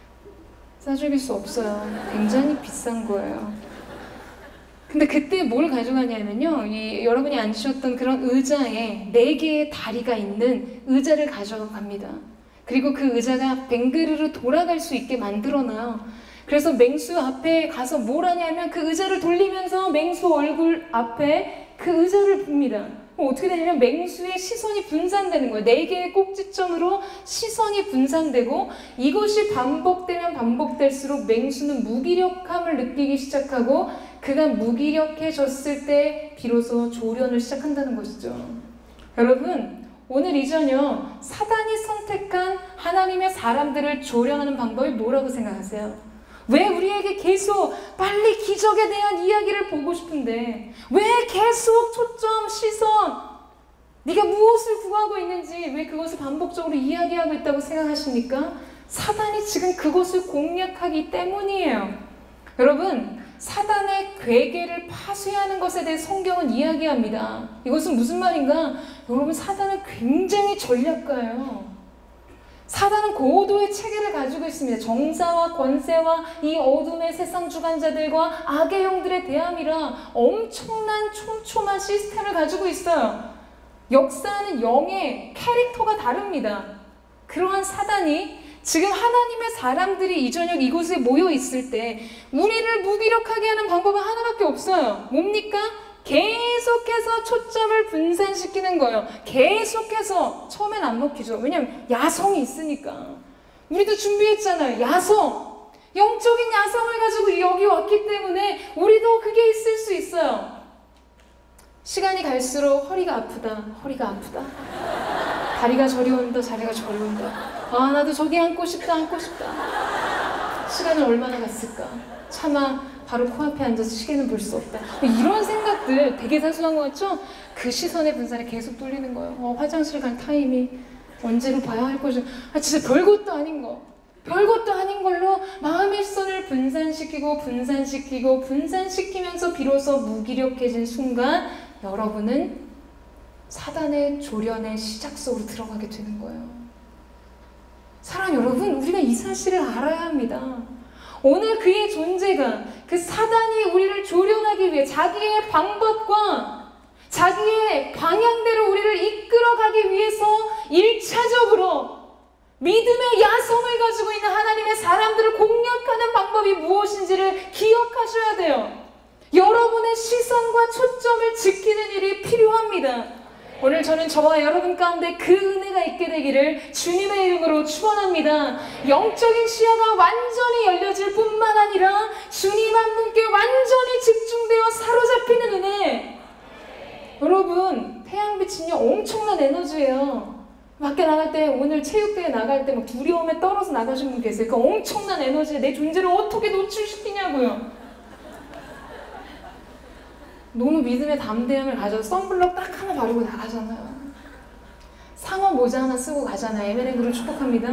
쏴 죽일 수 없어요. 굉장히 비싼 거예요. 근데 그때 뭘 가져가냐면요, 여러분이 앉으셨던 그런 의자에 4개의 다리가 있는 의자를 가져갑니다. 그리고 그 의자가 뱅그르르 돌아갈 수 있게 만들어놔요. 그래서 맹수 앞에 가서 뭘 하냐면 그 의자를 돌리면서 맹수 얼굴 앞에 그 의자를 봅니다. 어떻게 되냐면 맹수의 시선이 분산되는 거예요. 4개의 꼭지점으로 시선이 분산되고 이것이 반복되면 반복될수록 맹수는 무기력함을 느끼기 시작하고 그가 무기력해졌을 때 비로소 조련을 시작한다는 것이죠. 여러분, 오늘 이 저녁 사단이 선택한 하나님의 사람들을 조련하는 방법이 뭐라고 생각하세요? 왜 우리에게 계속 빨리 기적에 대한 이야기를 보고 싶은데 왜 계속 초점, 시선, 네가 무엇을 구하고 있는지 왜 그것을 반복적으로 이야기하고 있다고 생각하십니까? 사단이 지금 그것을 공략하기 때문이에요. 여러분, 사단의 괴계를 파쇄하는 것에 대해 성경은 이야기합니다. 이것은 무슨 말인가? 여러분, 사단은 굉장히 전략가예요. 사단은 고도의 체계를 가지고 있습니다. 정사와 권세와 이 어둠의 세상 주관자들과 악의 영들의 대함이라 엄청난 촘촘한 시스템을 가지고 있어요. 역사하는 영의 캐릭터가 다릅니다. 그러한 사단이 지금 하나님의 사람들이 이 저녁 이곳에 모여 있을 때 우리를 무기력하게 하는 방법은 하나밖에 없어요. 뭡니까? 계속해서 초점을 분산시키는 거예요. 계속해서. 처음엔 안 먹히죠. 왜냐면 야성이 있으니까. 우리도 준비했잖아요. 야성. 영적인 야성을 가지고 여기 왔기 때문에 우리도 그게 있을 수 있어요. 시간이 갈수록 허리가 아프다. 허리가 아프다. 다리가 저려온다. 다리가 저려온다. 아, 나도 저기 앉고 싶다. 앉고 싶다. 시간은 얼마나 갔을까? 차마 바로 코앞에 앉아서 시계는 볼 수 없다. 이런 생각들 되게 사소한 것 같죠? 그 시선의 분산이 계속 돌리는 거예요. 화장실 갈 타임이 언제로 봐야 할 것이. 진짜 별것도 아닌 거. 별것도 아닌 걸로 마음의 시선을 분산시키면서 비로소 무기력해진 순간 여러분은 사단의 조련의 시작 속으로 들어가게 되는 거예요. 사랑하는 여러분, 우리가 이 사실을 알아야 합니다. 오늘 그의 존재가, 그 사단이 우리를 조련하기 위해 자기의 방법과 자기의 방향대로 우리를 이끌어가기 위해서 1차적으로 믿음의 야성을 가지고 있는 하나님의 사람들을 공략하는 방법이 무엇인지를 기억하셔야 돼요. 여러분의 시선과 초점을 지키는 일이 필요합니다. 오늘 저는 저와 여러분 가운데 그 은혜가 있게 되기를 주님의 이름으로 축원합니다. 영적인 시야가 완전히 열려질 뿐만 아니라 주님 한 분께 완전히 집중되어 사로잡히는 은혜. 여러분, 태양빛은요 엄청난 에너지예요. 밖에 나갈 때, 오늘 체육대회 나갈 때 막 두려움에 떨어서 나가신 분 계세요. 그 엄청난 에너지에 내 존재를 어떻게 노출시키냐고요. 너무 믿음의 담대함을 가져서 선블럭 딱 하나 바르고 나가잖아요. 상어 모자 하나 쓰고 가잖아요. M&M으로 축복합니다.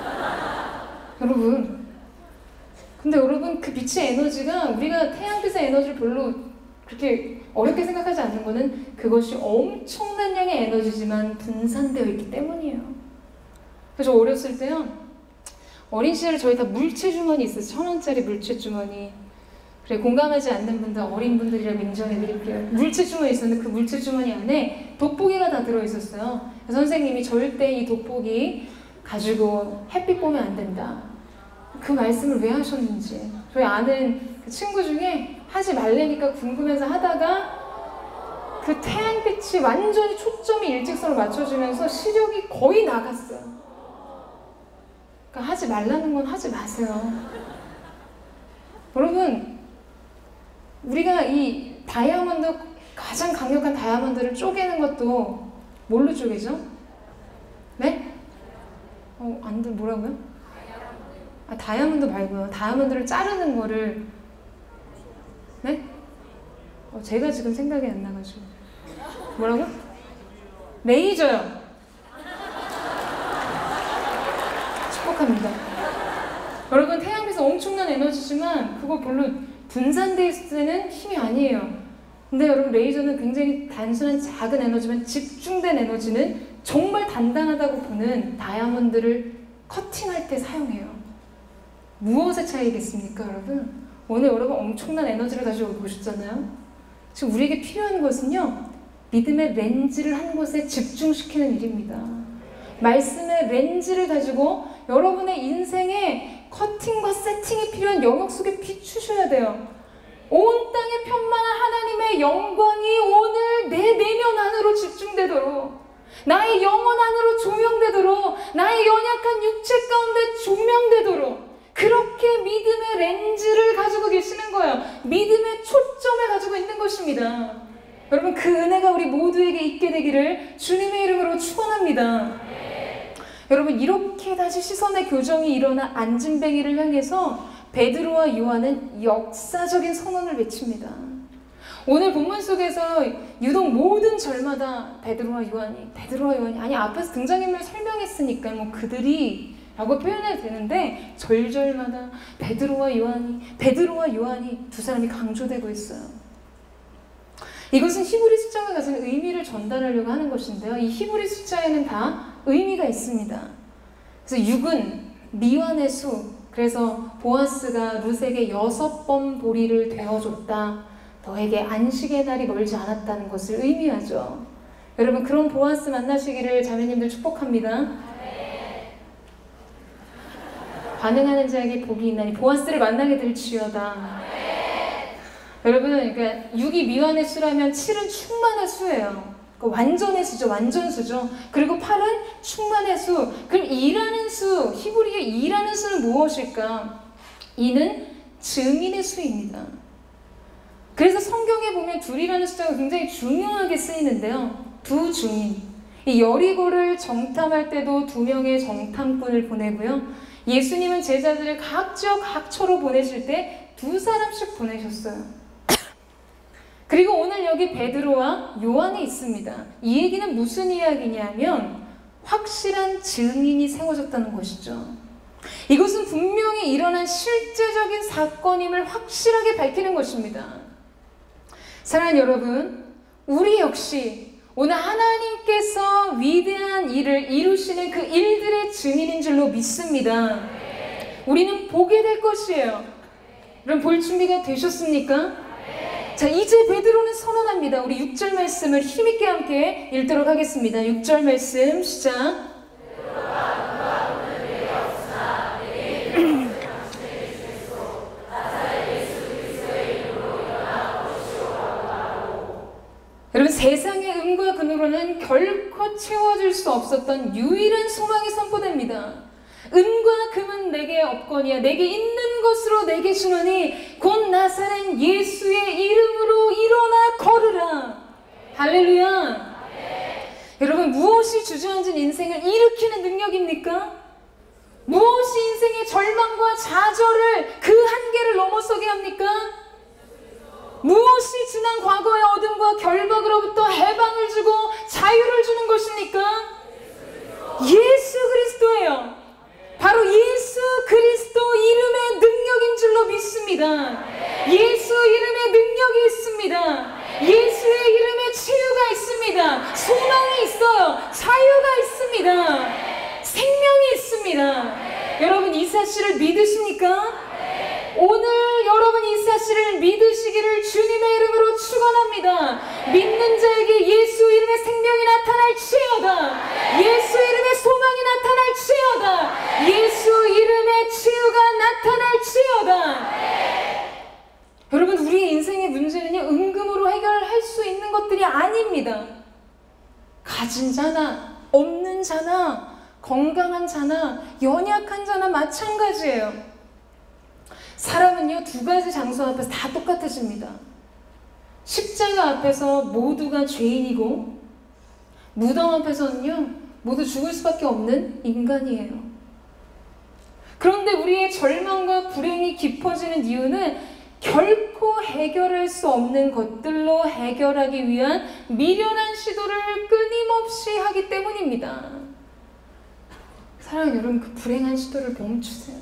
여러분, 근데 여러분, 그 빛의 에너지가, 우리가 태양빛의 에너지를 별로 그렇게 어렵게 생각하지 않는 거는 그것이 엄청난 양의 에너지지만 분산되어 있기 때문이에요. 그래서 어렸을 때요, 어린 시절에 저희 다 물체 주머니 있었어요. 1,000원짜리 물체 주머니. 그래, 공감하지 않는 분들, 어린 분들이라고 인정해드릴게요. 물체 주머니 있었는데 그 물체 주머니 안에 돋보기가 다 들어있었어요. 선생님이 절대 이 돋보기 가지고 햇빛 보면 안 된다. 그 말씀을 왜 하셨는지. 저희 아는 그 친구 중에 하지 말래니까 궁금해서 하다가 그 태양빛이 완전히 초점이 일직선으로 맞춰지면서 시력이 거의 나갔어요. 그러니까 하지 말라는 건 하지 마세요. 여러분, 우리가 이 다이아몬드, 가장 강력한 다이아몬드를 쪼개는 것도 뭘로 쪼개죠? 네? 뭐라고요? 다이아몬드 말고요. 다이아몬드를 자르는 거를, 네? 제가 지금 생각이 안 나가지고. 뭐라고? 레이저요. 축복합니다. 여러분, 태양빛은 엄청난 에너지지만 그거 별로 분산되어 있을 때는 힘이 아니에요. 근데 여러분, 레이저는 굉장히 단순한 작은 에너지만 집중된 에너지는 정말 단단하다고 보는 다이아몬드를 커팅할 때 사용해요. 무엇의 차이겠습니까, 여러분? 오늘 여러분 엄청난 에너지를 가지고 오셨잖아요. 지금 우리에게 필요한 것은요, 믿음의 렌즈를 한 곳에 집중시키는 일입니다. 말씀의 렌즈를 가지고 여러분의 인생에 커팅과 세팅이 필요한 영역 속에 비추셔야 돼요. 온 땅에 편만한 하나님의 영광이 오늘 내 내면 안으로 집중되도록, 나의 영혼 안으로 조명되도록, 나의 연약한 육체 가운데 조명되도록, 그렇게 믿음의 렌즈를 가지고 계시는 거예요. 믿음의 초점을 가지고 있는 것입니다. 여러분, 그 은혜가 우리 모두에게 있게 되기를 주님의 이름으로 축원합니다. 여러분, 이렇게 다시 시선의 교정이 일어난 안진뱅이를 향해서 베드로와 요한은 역사적인 선언을 외칩니다. 오늘 본문 속에서 유독 모든 절마다 베드로와 요한이, 아니 앞에서 등장인물 설명했으니까 뭐 그들이 라고 표현해도 되는데, 절절마다 베드로와 요한이 두 사람이 강조되고 있어요. 이것은 히브리 숫자가 가진 의미를 전달하려고 하는 것인데요. 이 히브리 숫자에는 다 의미가 있습니다. 그래서 6은 미완의 수, 그래서 보아스가 룻에게 6번 보리를 되어줬다, 너에게 안식의 날이 멀지 않았다는 것을 의미하죠. 여러분, 그런 보아스 만나시기를 자매님들 축복합니다. 반응하는 자에게 복이 있나니 보아스를 만나게 될지어다. 여러분, 그러니까 6이 미완의 수라면 7은 충만의 수예요. 그러니까 완전의 수죠. 완전수죠. 그리고 8은 충만의 수. 그럼 2라는 수, 히브리의 2라는 수는 무엇일까? 2는 증인의 수입니다. 그래서 성경에 보면 둘이라는 숫자가 굉장히 중요하게 쓰이는데요. 두 증인. 이 여리고를 정탐할 때도 2명의 정탐꾼을 보내고요. 예수님은 제자들을 각지어 각처로 보내실 때 2사람씩 보내셨어요. 그리고 오늘 여기 베드로와 요한이 있습니다. 이 얘기는 무슨 이야기냐면 확실한 증인이 세워졌다는 것이죠. 이것은 분명히 일어난 실제적인 사건임을 확실하게 밝히는 것입니다. 사랑하는 여러분, 우리 역시 오늘 하나님께서 위대한 일을 이루시는 그 일들의 증인인 줄로 믿습니다. 우리는 보게 될 것이에요. 그럼 볼 준비가 되셨습니까? 자, 이제 베드로는 선언합니다. 우리 6절 말씀을 힘있게 함께 읽도록 하겠습니다. 6절 말씀 시작. 여러분, 세상의 음과 금으로는 결코 채워줄 수 없었던 유일한 소망이 선포됩니다. 은과 금은 내게 없거니와 내게 있는 것으로 내게 주노니 곧 나사렛 예수의 이름으로 일어나 걸으라. 할렐루야. 여러분, 무엇이 주저앉은 인생을 일으키는 능력입니까? 무엇이 인생의 절망과 좌절을 그 한계를 넘어서게 합니까? 무엇이 지난 과거의 어둠과 결박으로부터 해방을 주고 자유를 주는 것입니까? 예수 그리스도예요. 바로 예수 그리스도 이름의 능력인 줄로 믿습니다. 예수 이름의 능력이 있습니다. 예수의 이름에 치유가 있습니다. 소망이 있어요. 자유가 있습니다. 생명이 있습니다. 여러분, 이 사실을 믿으십니까? 오늘 여러분 이 사실을 믿으시기를 주님의 이름으로 축원합니다. 믿는 자에게 예수 이름의 생명이 나타날지어다. 예수 이름의 소망이 나타날지어다. 예수 이름의 치유가 나타날지어다. 여러분, 우리의 인생의 문제는요, 은금으로 해결할 수 있는 것들이 아닙니다. 가진 자나 없는 자나 건강한 자나 연약한 자나 마찬가지예요. 사람은요, 두 가지 장소 앞에서 다 똑같아집니다. 십자가 앞에서 모두가 죄인이고, 무덤 앞에서는요, 모두 죽을 수밖에 없는 인간이에요. 그런데 우리의 절망과 불행이 깊어지는 이유는 결코 해결할 수 없는 것들로 해결하기 위한 미련한 시도를 끊임없이 하기 때문입니다. 사랑하는 여러분, 그 불행한 시도를 멈추세요.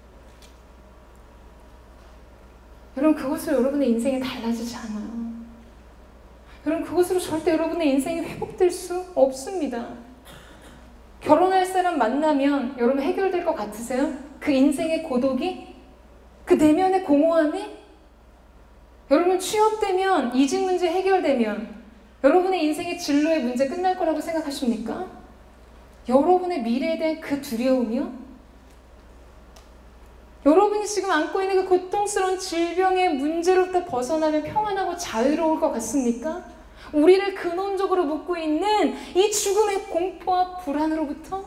여러분, 그것으로 여러분의 인생이 달라지지 않아요. 여러분, 그것으로 절대 여러분의 인생이 회복될 수 없습니다. 결혼할 사람 만나면 여러분 해결될 것 같으세요? 그 인생의 고독이? 그 내면의 공허함이? 여러분, 취업되면, 이직 문제 해결되면 여러분의 인생의 진로의 문제 끝날 거라고 생각하십니까? 여러분의 미래에 대한 그 두려움이요? 여러분이 지금 안고 있는 그 고통스러운 질병의 문제로부터 벗어나면 평안하고 자유로울 것 같습니까? 우리를 근원적으로 묶고 있는 이 죽음의 공포와 불안으로부터?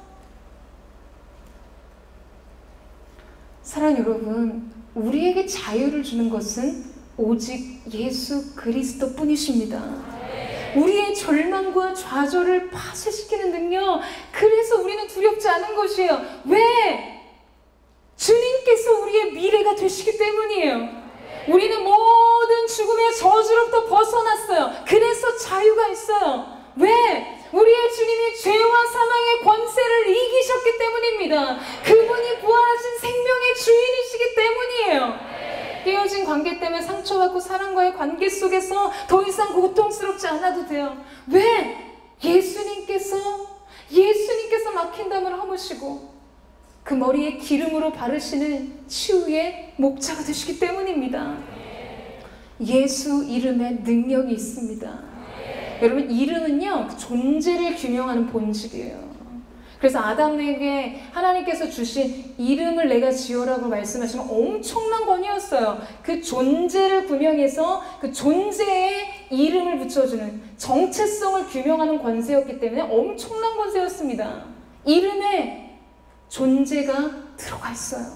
사랑하는 여러분, 우리에게 자유를 주는 것은 오직 예수 그리스도 뿐이십니다. 우리의 절망과 좌절을 파쇄시키는 능력, 그래서 우리는 두렵지 않은 것이에요. 왜? 주님께서 우리의 미래가 되시기 때문이에요. 우리는 모든 죽음의 저주로부터 벗어났어요. 그래서 자유가 있어요. 왜? 우리의 주님이 죄와 사망의 권세를 이기셨기 때문입니다. 그분이 부활하신 생명의 주인이시기 때문이에요. 깨어진 관계 때문에 상처받고 사람과의 관계 속에서 더 이상 고통스럽지 않아도 돼요. 왜? 예수님께서 막힌 담을 허무시고 그 머리에 기름으로 바르시는 치유의 목자가 되시기 때문입니다. 예수 이름에 능력이 있습니다. 여러분, 이름은요, 존재를 규명하는 본질이에요. 그래서 아담에게 하나님께서 주신 이름을 내가 지어라고 말씀하시면 엄청난 권위였어요. 그 존재를 규명해서 그 존재에 이름을 붙여주는 정체성을 규명하는 권세였기 때문에 엄청난 권세였습니다. 이름에 존재가 들어가 있어요.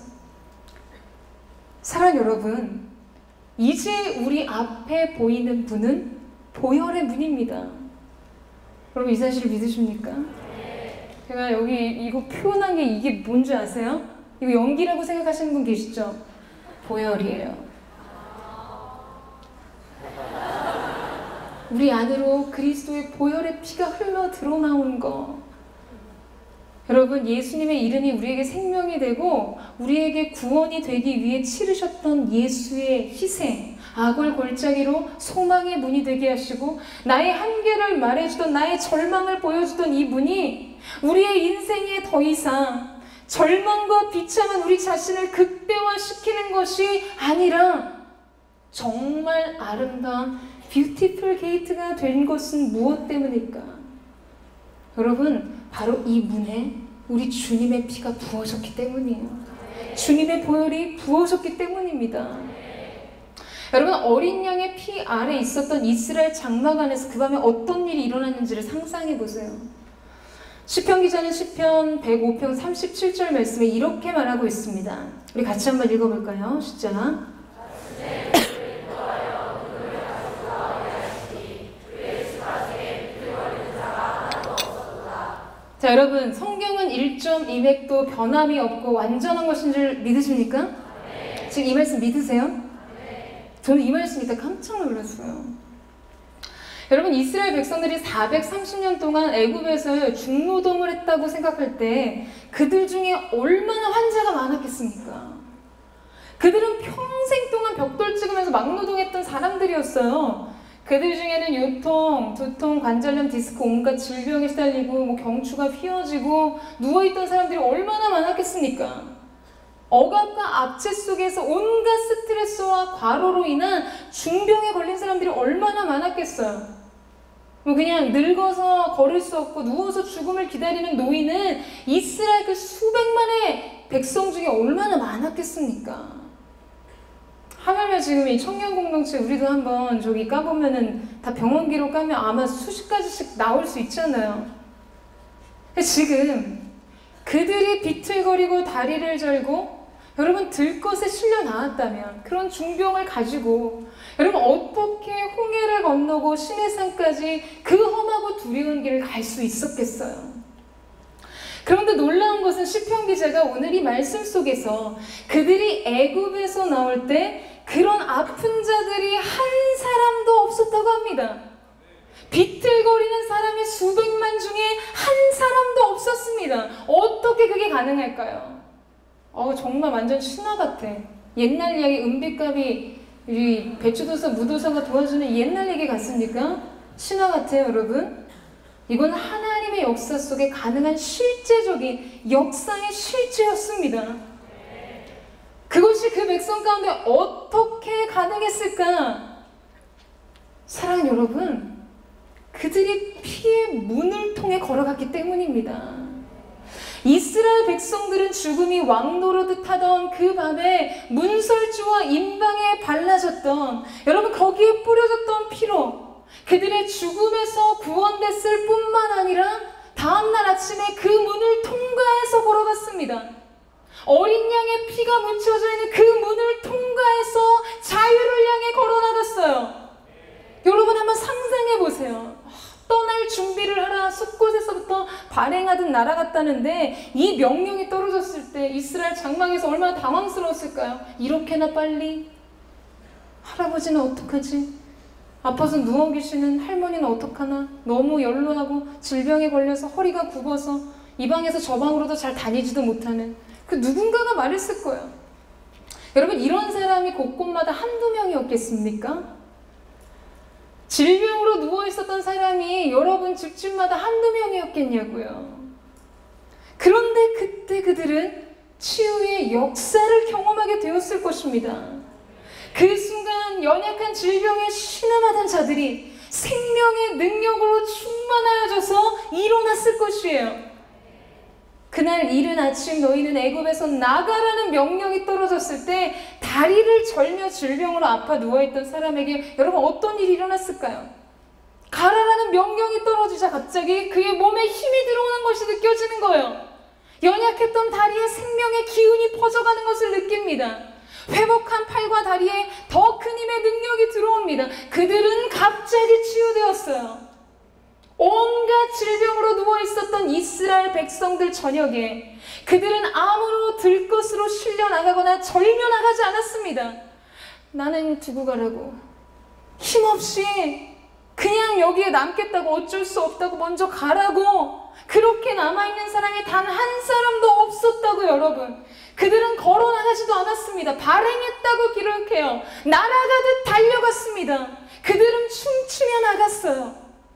사랑하는 여러분, 이제 우리 앞에 보이는 분은 보혈의 문입니다. 여러분, 이 사실을 믿으십니까? 제가 여기 이거 표현한 게 이게 뭔지 아세요? 이거 연기라고 생각하시는 분 계시죠? 보혈이에요. 우리 안으로 그리스도의 보혈의 피가 흘러 들어나오는 거. 여러분, 예수님의 이름이 우리에게 생명이 되고 우리에게 구원이 되기 위해 치르셨던 예수의 희생, 악을 골짜기로 소망의 문이 되게 하시고 나의 한계를 말해주던, 나의 절망을 보여주던 이분이 우리의 인생에 더 이상 절망과 비참한 우리 자신을 극대화시키는 것이 아니라 정말 아름다운 뷰티풀 게이트가 된 것은 무엇 때문일까? 여러분, 바로 이 문에 우리 주님의 피가 부어졌기 때문이에요. 주님의 보혈이 부어졌기 때문입니다. 여러분, 어린 양의 피 아래 있었던 이스라엘 장막 안에서 그 밤에 어떤 일이 일어났는지를 상상해 보세요. 시편 기자는 시편 105편 37절 말씀에 이렇게 말하고 있습니다. 우리 같이 한번 읽어볼까요? 시작. 자, 여러분, 성경은 1.2맥도 변함이 없고 완전한 것인 줄 믿으십니까? 지금 이 말씀 믿으세요? 저는 이 말씀 이따 깜짝 놀랐어요. 여러분, 이스라엘 백성들이 430년 동안 애굽에서 중노동을 했다고 생각할 때 그들 중에 얼마나 환자가 많았겠습니까? 그들은 평생 동안 벽돌 찍으면서 막노동했던 사람들이었어요. 그들 중에는 요통, 두통, 관절염, 디스크, 온갖 질병에 시달리고 경추가 휘어지고 누워있던 사람들이 얼마나 많았겠습니까? 억압과 압제 속에서 온갖 스트레스와 과로로 인한 중병에 걸린 사람들이 얼마나 많았겠어요? 그냥 늙어서 걸을 수 없고 누워서 죽음을 기다리는 노인은 이스라엘 그 수백만의 백성 중에 얼마나 많았겠습니까? 하물며 지금 이 청년 공동체 우리도 한번 저기 까보면은 다 병원 기록 까면 아마 수십 가지씩 나올 수 있잖아요. 지금 그들이 비틀거리고 다리를 절고 여러분 들것에 실려 나왔다면 그런 중병을 가지고 여러분 어떻게 홍해를 건너고 시내산까지 그 험하고 두려운 길을 갈 수 있었겠어요? 그런데 놀라운 것은 시편 기자가 오늘 이 말씀 속에서 그들이 애굽에서 나올 때 그런 아픈 자들이 한 사람도 없었다고 합니다. 비틀거리는 사람이 수백만 중에 한 사람도 없었습니다. 어떻게 그게 가능할까요? 정말 완전 신화 같아. 옛날 이야기, 은비값이 배추도사, 무도사가 도와주는 옛날 얘기 같습니까? 신화 같아요, 여러분. 이건 하나님의 역사 속에 가능한 실제적인 역사의 실제였습니다. 그것이 그 백성 가운데 어떻게 가능했을까? 사랑하는 여러분, 그들이 피의 문을 통해 걸어갔기 때문입니다. 이스라엘 백성들은 죽음이 왕노릇 하던 그 밤에 문설주와 임방에 발라졌던, 여러분 거기에 뿌려졌던 피로 그들의 죽음에서 구원됐을 뿐만 아니라 다음날 아침에 그 문을 통과해서 걸어갔습니다. 어린 양의 피가 묻혀져 있는 그 문을 통과해서 자유를 향해 걸어나갔어요. 여러분 한번 상상해 보세요. 떠날 준비를 하라 숲곳에서부터 발행하듯 날아갔다는데 이 명령이 떨어졌을 때 이스라엘 장막에서 얼마나 당황스러웠을까요? 이렇게나 빨리? 할아버지는 어떡하지? 아파서 누워 계시는 할머니는 어떡하나? 너무 연로하고 질병에 걸려서 허리가 굽어서 이 방에서 저 방으로도 잘 다니지도 못하는 그 누군가가 말했을 거예요. 여러분 이런 사람이 곳곳마다 한두 명이었겠습니까? 질병으로 누워있었던 사람이 여러분 집집마다 한두 명이었겠냐고요. 그런데 그때 그들은 치유의 역사를 경험하게 되었을 것입니다. 그 순간 연약한 질병에 신음하던 자들이 생명의 능력으로 충만하여져서 일어났을 것이에요. 그날 이른 아침 너희는 애굽에서 나가라는 명령이 떨어졌을 때 다리를 절며 질병으로 아파 누워있던 사람에게 여러분 어떤 일이 일어났을까요? 가라라는 명령이 떨어지자 갑자기 그의 몸에 힘이 들어오는 것이 느껴지는 거예요. 연약했던 다리에 생명의 기운이 퍼져가는 것을 느낍니다. 회복한 팔과 다리에 더 큰 힘의 능력이 들어옵니다. 그들은 갑자기 치유되었어요. 온갖 질병으로 누워있었던 이스라엘 백성들 저녁에 그들은 아무로 들것으로 실려나가거나 절며나가지 않았습니다. 나는 두고 가라고 힘없이 그냥 여기에 남겠다고 어쩔 수 없다고 먼저 가라고 그렇게 남아있는 사람이 단 한 사람도 없었다고 여러분. 그들은 걸어나가지도 않았습니다. 발행했다고 기록해요. 날아가듯 달려갔습니다. 그들은 춤추며 나갔어요.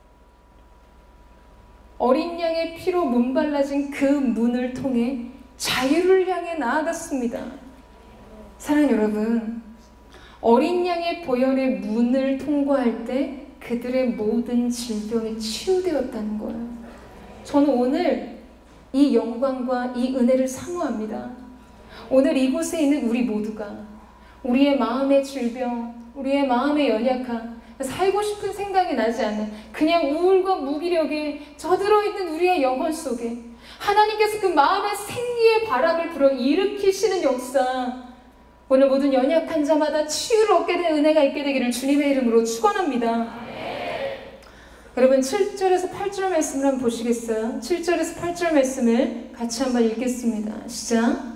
어린 양의 피로 문발라진 그 문을 통해 자유를 향해 나아갔습니다. 사랑하는 여러분, 어린 양의 보혈의 문을 통과할 때 그들의 모든 질병이 치유되었다는 거예요. 저는 오늘 이 영광과 이 은혜를 사모합니다. 오늘 이곳에 있는 우리 모두가 우리의 마음의 질병, 우리의 마음의 연약함, 살고 싶은 생각이 나지 않는 그냥 우울과 무기력에 젖들어 있는 우리의 영혼 속에 하나님께서 그 마음의 생기의 바람을 불어 일으키시는 역사, 오늘 모든 연약한 자마다 치유를 얻게 된 은혜가 있게 되기를 주님의 이름으로 축원합니다. 여러분 7절에서 8절 말씀을 한번 보시겠어요? 7절에서 8절 말씀을 같이 한번 읽겠습니다. 시작.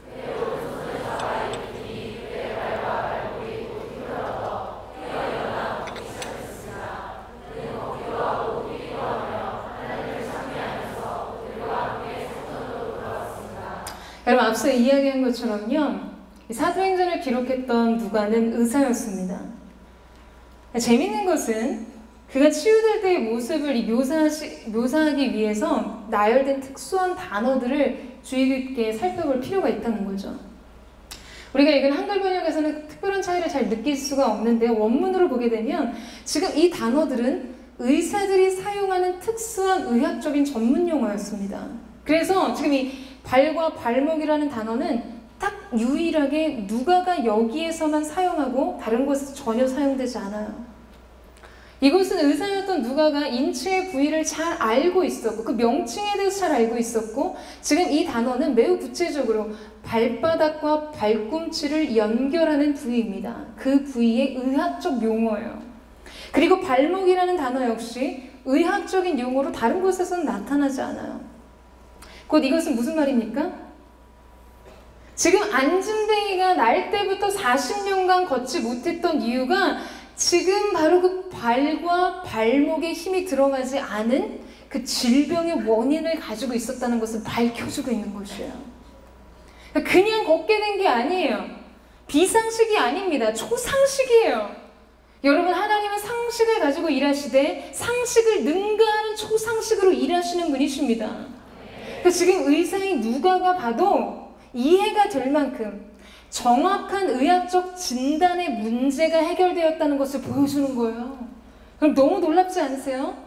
여러분 앞서 이야기한 것처럼요, 사도행전을 기록했던 누가는 의사였습니다. 재밌는 것은 그가 치유될 때의 모습을 묘사하기 위해서 나열된 특수한 단어들을 주의 깊게 살펴볼 필요가 있다는 거죠. 우리가 읽은 한글 번역에서는 특별한 차이를 잘 느낄 수가 없는데 원문으로 보게 되면 지금 이 단어들은 의사들이 사용하는 특수한 의학적인 전문 용어였습니다. 그래서 지금 이 발과 발목이라는 단어는 딱 유일하게 누가가 여기에서만 사용하고 다른 곳에서 전혀 사용되지 않아요. 이곳은 의사였던 누가가 인체의 부위를 잘 알고 있었고 그 명칭에 대해서 잘 알고 있었고 지금 이 단어는 매우 구체적으로 발바닥과 발꿈치를 연결하는 부위입니다. 그 부위의 의학적 용어예요. 그리고 발목이라는 단어 역시 의학적인 용어로 다른 곳에서는 나타나지 않아요. 곧 이것은 무슨 말입니까? 지금 안진뱅이가 날 때부터 40년간 걷지 못했던 이유가 지금 바로 그 발과 발목에 힘이 들어가지 않은 그 질병의 원인을 가지고 있었다는 것을 밝혀주고 있는 것이에요. 그냥 걷게 된 게 아니에요. 비상식이 아닙니다. 초상식이에요. 여러분, 하나님은 상식을 가지고 일하시되 상식을 능가하는 초상식으로 일하시는 분이십니다. 지금 의사인 누가가 봐도 이해가 될 만큼 정확한 의학적 진단의 문제가 해결되었다는 것을 보여주는 거예요. 그럼 너무 놀랍지 않으세요?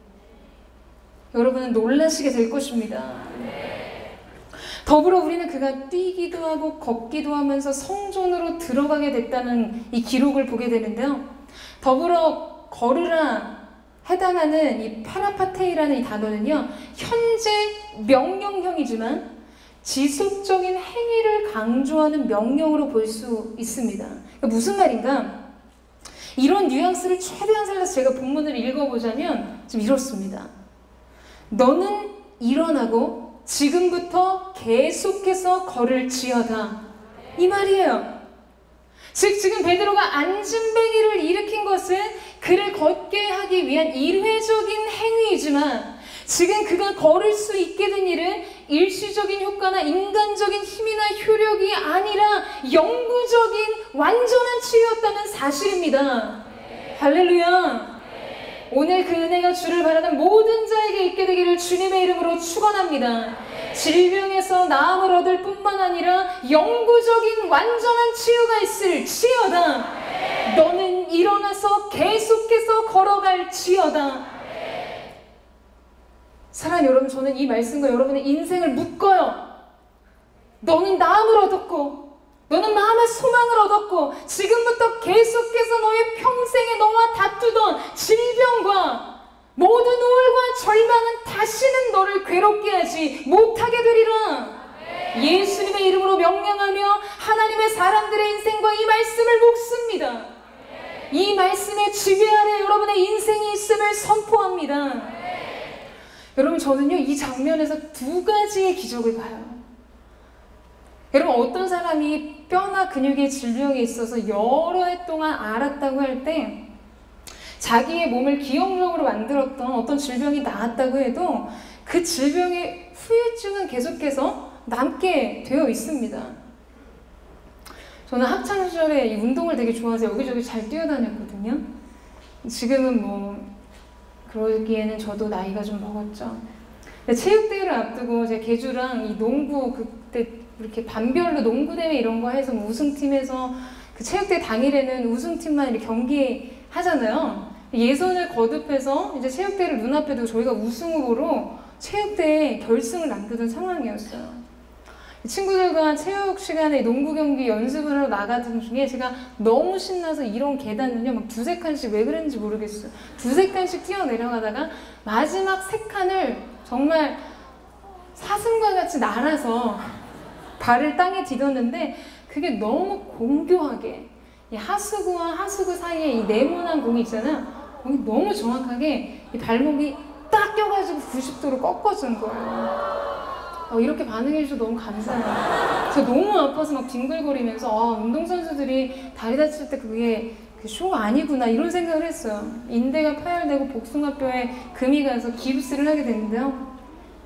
여러분은 놀라시게 될 것입니다. 더불어 우리는 그가 뛰기도 하고 걷기도 하면서 성전으로 들어가게 됐다는 이 기록을 보게 되는데요. 더불어 걸으라 해당하는 이 파라파테이라는 이 단어는요, 현재 명령형이지만 지속적인 행위를 강조하는 명령으로 볼 수 있습니다. 그러니까 무슨 말인가? 이런 뉘앙스를 최대한 살려서 제가 본문을 읽어보자면 좀 이렇습니다. 너는 일어나고 지금부터 계속해서 걸을지어다. 이 말이에요. 즉 지금 베드로가 안진뱅이를 일으킨 것은 그를 걷게 하기 위한 일회적인 행위이지만 지금 그가 걸을 수 있게 된 일은 일시적인 효과나 인간적인 힘이나 효력이 아니라 영구적인 완전한 치유였다는 사실입니다. 할렐루야. 오늘 그 은혜가 주를 바라는 모든 자에게 있게 되기를 주님의 이름으로 축원합니다. 질병에서 나음을 얻을 뿐만 아니라 영구적인 완전한 치유가 있을지어다. 너는 일어나서 계속해서 걸어갈지어다. 사랑하는 여러분, 저는 이 말씀과 여러분의 인생을 묶어요. 너는 나음을 얻었고 너는 마음의 소망을 얻었고 지금부터 계속해서 너의 평생에 너와 다투던 질병과 모든 우울과 절망은 다시는 너를 괴롭게 하지 못하게 되리라. 예수님의 이름으로 명령하며 하나님의 사람들의 인생과 이 말씀을 묶습니다. 이 말씀의 지배 아래 여러분의 인생이 있음을 선포합니다. 여러분, 저는요 이 장면에서 두 가지의 기적을 봐요. 여러분, 어떤 사람이 뼈나 근육의 질병이 있어서 여러 해 동안 앓았다고 할 때 자기의 몸을 기형적으로 만들었던 어떤 질병이 나았다고 해도 그 질병의 후유증은 계속해서 남게 되어 있습니다. 저는 학창시절에 이 운동을 되게 좋아해서 여기저기 잘 뛰어다녔거든요. 지금은 뭐 그러기에는 저도 나이가 좀 먹었죠. 근데 체육대회를 앞두고 제 계주랑 이 농구 그때 이렇게 반별로 농구대회 이런 거 해서 뭐 우승팀에서 그 체육대회 당일에는 우승팀만 이렇게 경기하잖아요. 예선을 거듭해서 이제 체육대회를 눈앞에 두고 저희가 우승 후보로 체육대회 결승을 남겨둔 상황이었어요. 친구들과 체육 시간에 농구 경기 연습을 하러 나가던 중에 제가 너무 신나서 이런 계단은요 막 두세 칸씩 왜 그랬는지 모르겠어요. 두세 칸씩 뛰어내려가다가 마지막 세 칸을 정말 사슴과 같이 날아서 발을 땅에 디뎠는데 그게 너무 공교하게 이 하수구와 하수구 사이에 이 네모난 공이 있잖아요. 공이 너무 정확하게 이 발목이 딱 껴가지고 90도로 꺾어진 거예요. 이렇게 반응해주셔서 너무 감사해요. 저 너무 아파서 막 뒹굴거리면서 운동선수들이 다리 다칠 때 그게 쇼가 아니구나 이런 생각을 했어요. 인대가 파열되고 복숭아뼈에 금이 가서 기부스를 하게 됐는데요.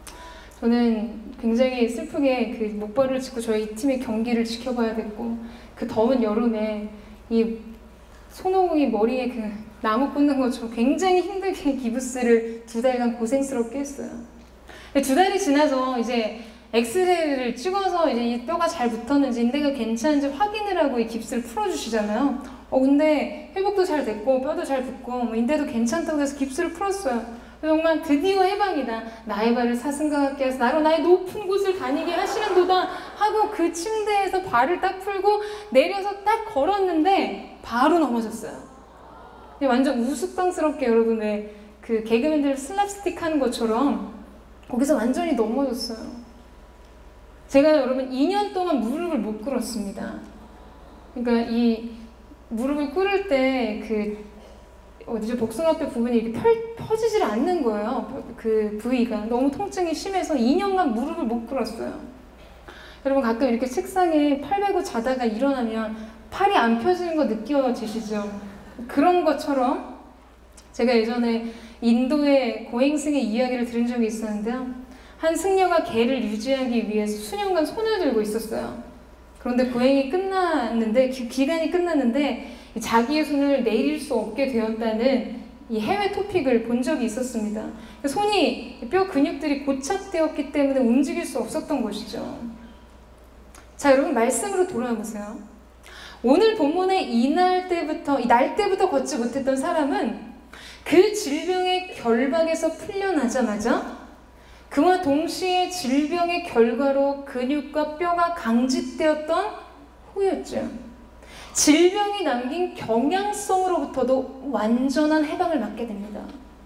저는 굉장히 슬프게 그 목발을 짚고 저희 팀의 경기를 지켜봐야 됐고 그 더운 여름에 이 손오공이 머리에 그 나무 꽂는 것처럼 굉장히 힘들게 기부스를 2달간 고생스럽게 했어요. 2달이 지나서 이제 엑스레이를 찍어서 이제 이 뼈가 잘 붙었는지 인대가 괜찮은지 확인을 하고 이 깁스를 풀어주시잖아요. 근데 회복도 잘 됐고 뼈도 잘 붙고 뭐 인대도 괜찮다고 해서 깁스를 풀었어요. 정말 드디어 해방이다. 나의 발을 사슴과 같게 해서 나로 나의 높은 곳을 다니게 하시는도다 하고 그 침대에서 발을 딱 풀고 내려서 딱 걸었는데 바로 넘어졌어요. 완전 우스꽝스럽게 여러분의 그 개그맨들 슬랍스틱 하는 것처럼 거기서 완전히 넘어졌어요. 제가 여러분 2년 동안 무릎을 못 꿇었습니다. 그러니까 이 무릎을 꿇을 때 그 어디죠? 복숭아뼈 부분이 이렇게 펴지질 않는 거예요. 그 부위가 너무 통증이 심해서 2년간 무릎을 못 꿇었어요. 여러분 가끔 이렇게 책상에 팔 베고 자다가 일어나면 팔이 안 펴지는 거 느껴지시죠? 그런 것처럼 제가 예전에 인도의 고행승의 이야기를 들은 적이 있었는데요. 한 승려가 개를 유지하기 위해서 수년간 손을 들고 있었어요. 그런데 고행이 끝났는데 기간이 끝났는데 자기의 손을 내릴 수 없게 되었다는 이 해외 토픽을 본 적이 있었습니다. 손이 뼈 근육들이 고착되었기 때문에 움직일 수 없었던 것이죠. 자, 여러분 말씀으로 돌아와 보세요. 오늘 본문의 이 날 때부터 걷지 못했던 사람은 그 질병의 결박에서 풀려나자마자 그와 동시에 질병의 결과로 근육과 뼈가 강직되었던 후였죠. 질병이 남긴 경향성으로부터도 완전한 해방을 맞게 됩니다.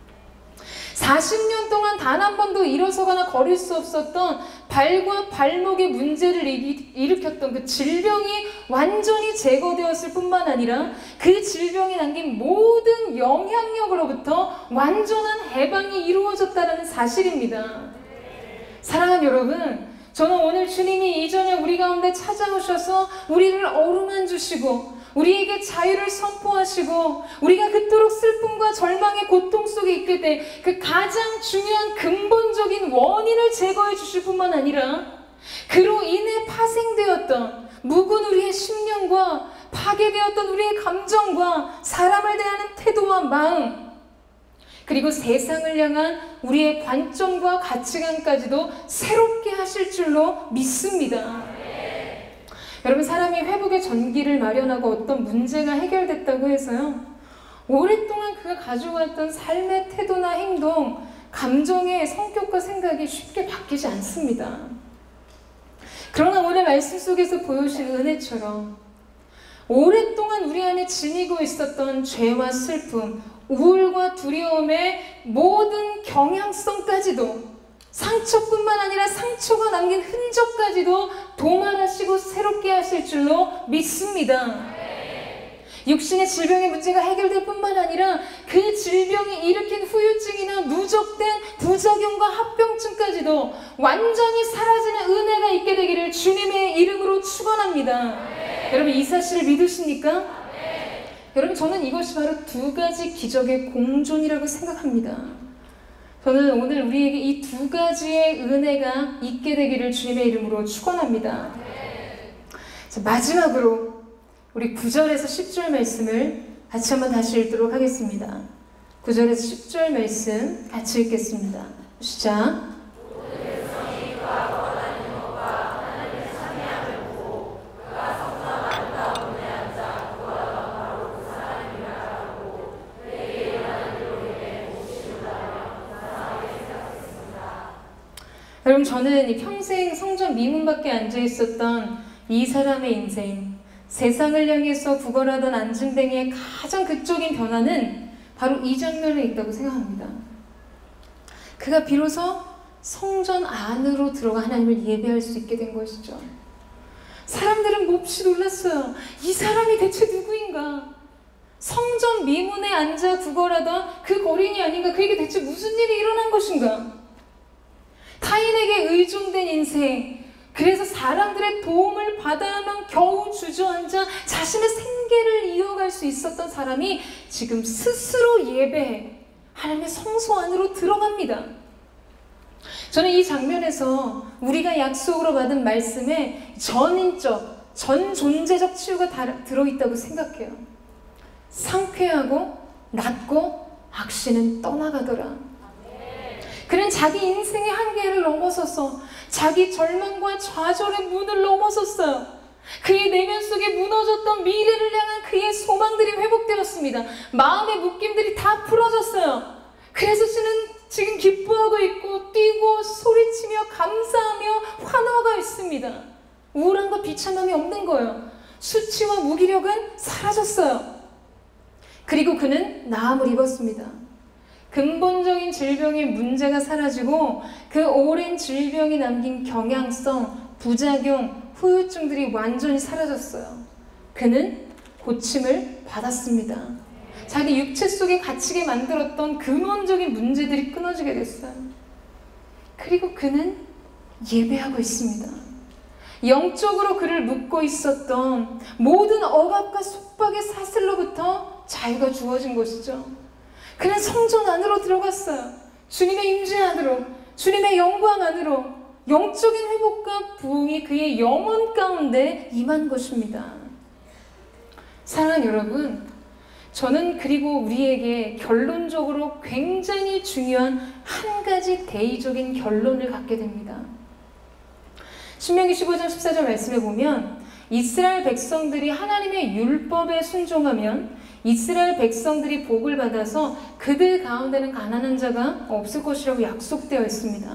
40년 동안 단 한 번도 일어서거나 걸을 수 없었던 발과 발목의 문제를 일으켰던 그 질병이 완전히 제거되었을 뿐만 아니라 그 질병이 남긴 모든 영향력으로부터 완전한 해방이 이루어졌다는 사실입니다. 사랑하는 여러분, 저는 오늘 주님이 이전에 우리 가운데 찾아오셔서 우리를 어루만주시고 우리에게 자유를 선포하시고 우리가 그토록 슬픔과 절망의 고통 속에 있게 된 그 가장 중요한 근본적인 원인을 제거해 주실 뿐만 아니라 그로 인해 파생되었던 묵은 우리의 심령과 파괴되었던 우리의 감정과 사람을 대하는 태도와 마음 그리고 세상을 향한 우리의 관점과 가치관까지도 새롭게 하실 줄로 믿습니다. 여러분 사람이 회복의 전기를 마련하고 어떤 문제가 해결됐다고 해서요. 오랫동안 그가 가져왔던 삶의 태도나 행동, 감정의 성격과 생각이 쉽게 바뀌지 않습니다. 그러나 오늘 말씀 속에서 보여주신 은혜처럼 오랫동안 우리 안에 지니고 있었던 죄와 슬픔, 우울과 두려움의 모든 경향성까지도 상처뿐만 아니라 상처가 남긴 흔적까지도 도말하시고 새롭게 하실 줄로 믿습니다. 육신의 질병의 문제가 해결될 뿐만 아니라 그 질병이 일으킨 후유증이나 누적된 부작용과 합병증까지도 완전히 사라지는 은혜가 있게 되기를 주님의 이름으로 축원합니다. 여러분 이 사실을 믿으십니까? 여러분 저는 이것이 바로 두 가지 기적의 공존이라고 생각합니다. 저는 오늘 우리에게 이 두 가지의 은혜가 있게 되기를 주님의 이름으로 축원합니다. 자, 마지막으로 우리 9절에서 10절 말씀을 같이 한번 다시 읽도록 하겠습니다. 9절에서 10절 말씀 같이 읽겠습니다. 시작. 여러분, 저는 이 평생 성전 미문 밖에 앉아 있었던 이 사람의 인생, 세상을 향해서 구걸하던 안진뱅이의 가장 극적인 변화는 바로 이 장면에 있다고 생각합니다. 그가 비로소 성전 안으로 들어가 하나님을 예배할 수 있게 된 것이죠. 사람들은 몹시 놀랐어요. 이 사람이 대체 누구인가? 성전 미문에 앉아 구걸하던 그 거린이 아닌가? 그에게 대체 무슨 일이 일어난 것인가? 타인에게 의존된 인생, 그래서 사람들의 도움을 받아야만 겨우 주저앉아 자신의 생계를 이어갈 수 있었던 사람이 지금 스스로 예배해 하나님의 성소 안으로 들어갑니다. 저는 이 장면에서 우리가 약속으로 받은 말씀에 전인적, 전존재적 치유가 들어있다고 생각해요. 상쾌하고 낮고 악신은 떠나가더라. 그는 자기 인생의 한계를 넘어서서 자기 절망과 좌절의 문을 넘어섰어요. 그의 내면 속에 무너졌던 미래를 향한 그의 소망들이 회복되었습니다. 마음의 묶임들이 다 풀어졌어요. 그래서 그는 지금 기뻐하고 있고 뛰고 소리치며 감사하며 환호가 있습니다. 우울함과 비참함이 없는 거예요. 수치와 무기력은 사라졌어요. 그리고 그는 나음을 입었습니다. 근본적인 질병의 문제가 사라지고 그 오랜 질병이 남긴 경향성, 부작용, 후유증들이 완전히 사라졌어요. 그는 고침을 받았습니다. 자기 육체 속에 갇히게 만들었던 근원적인 문제들이 끊어지게 됐어요. 그리고 그는 예배하고 있습니다. 영적으로 그를 묶고 있었던 모든 억압과 속박의 사슬로부터 자유가 주어진 것이죠. 그는 성전 안으로 들어갔어요. 주님의 임재 안으로, 주님의 영광 안으로 영적인 회복과 부흥이 그의 영혼 가운데 임한 것입니다. 사랑하는 여러분, 저는 그리고 우리에게 결론적으로 굉장히 중요한 한 가지 대의적인 결론을 갖게 됩니다. 신명기 15장 14절 말씀에 보면 이스라엘 백성들이 하나님의 율법에 순종하면 이스라엘 백성들이 복을 받아서 그들 가운데는 가난한 자가 없을 것이라고 약속되어 있습니다.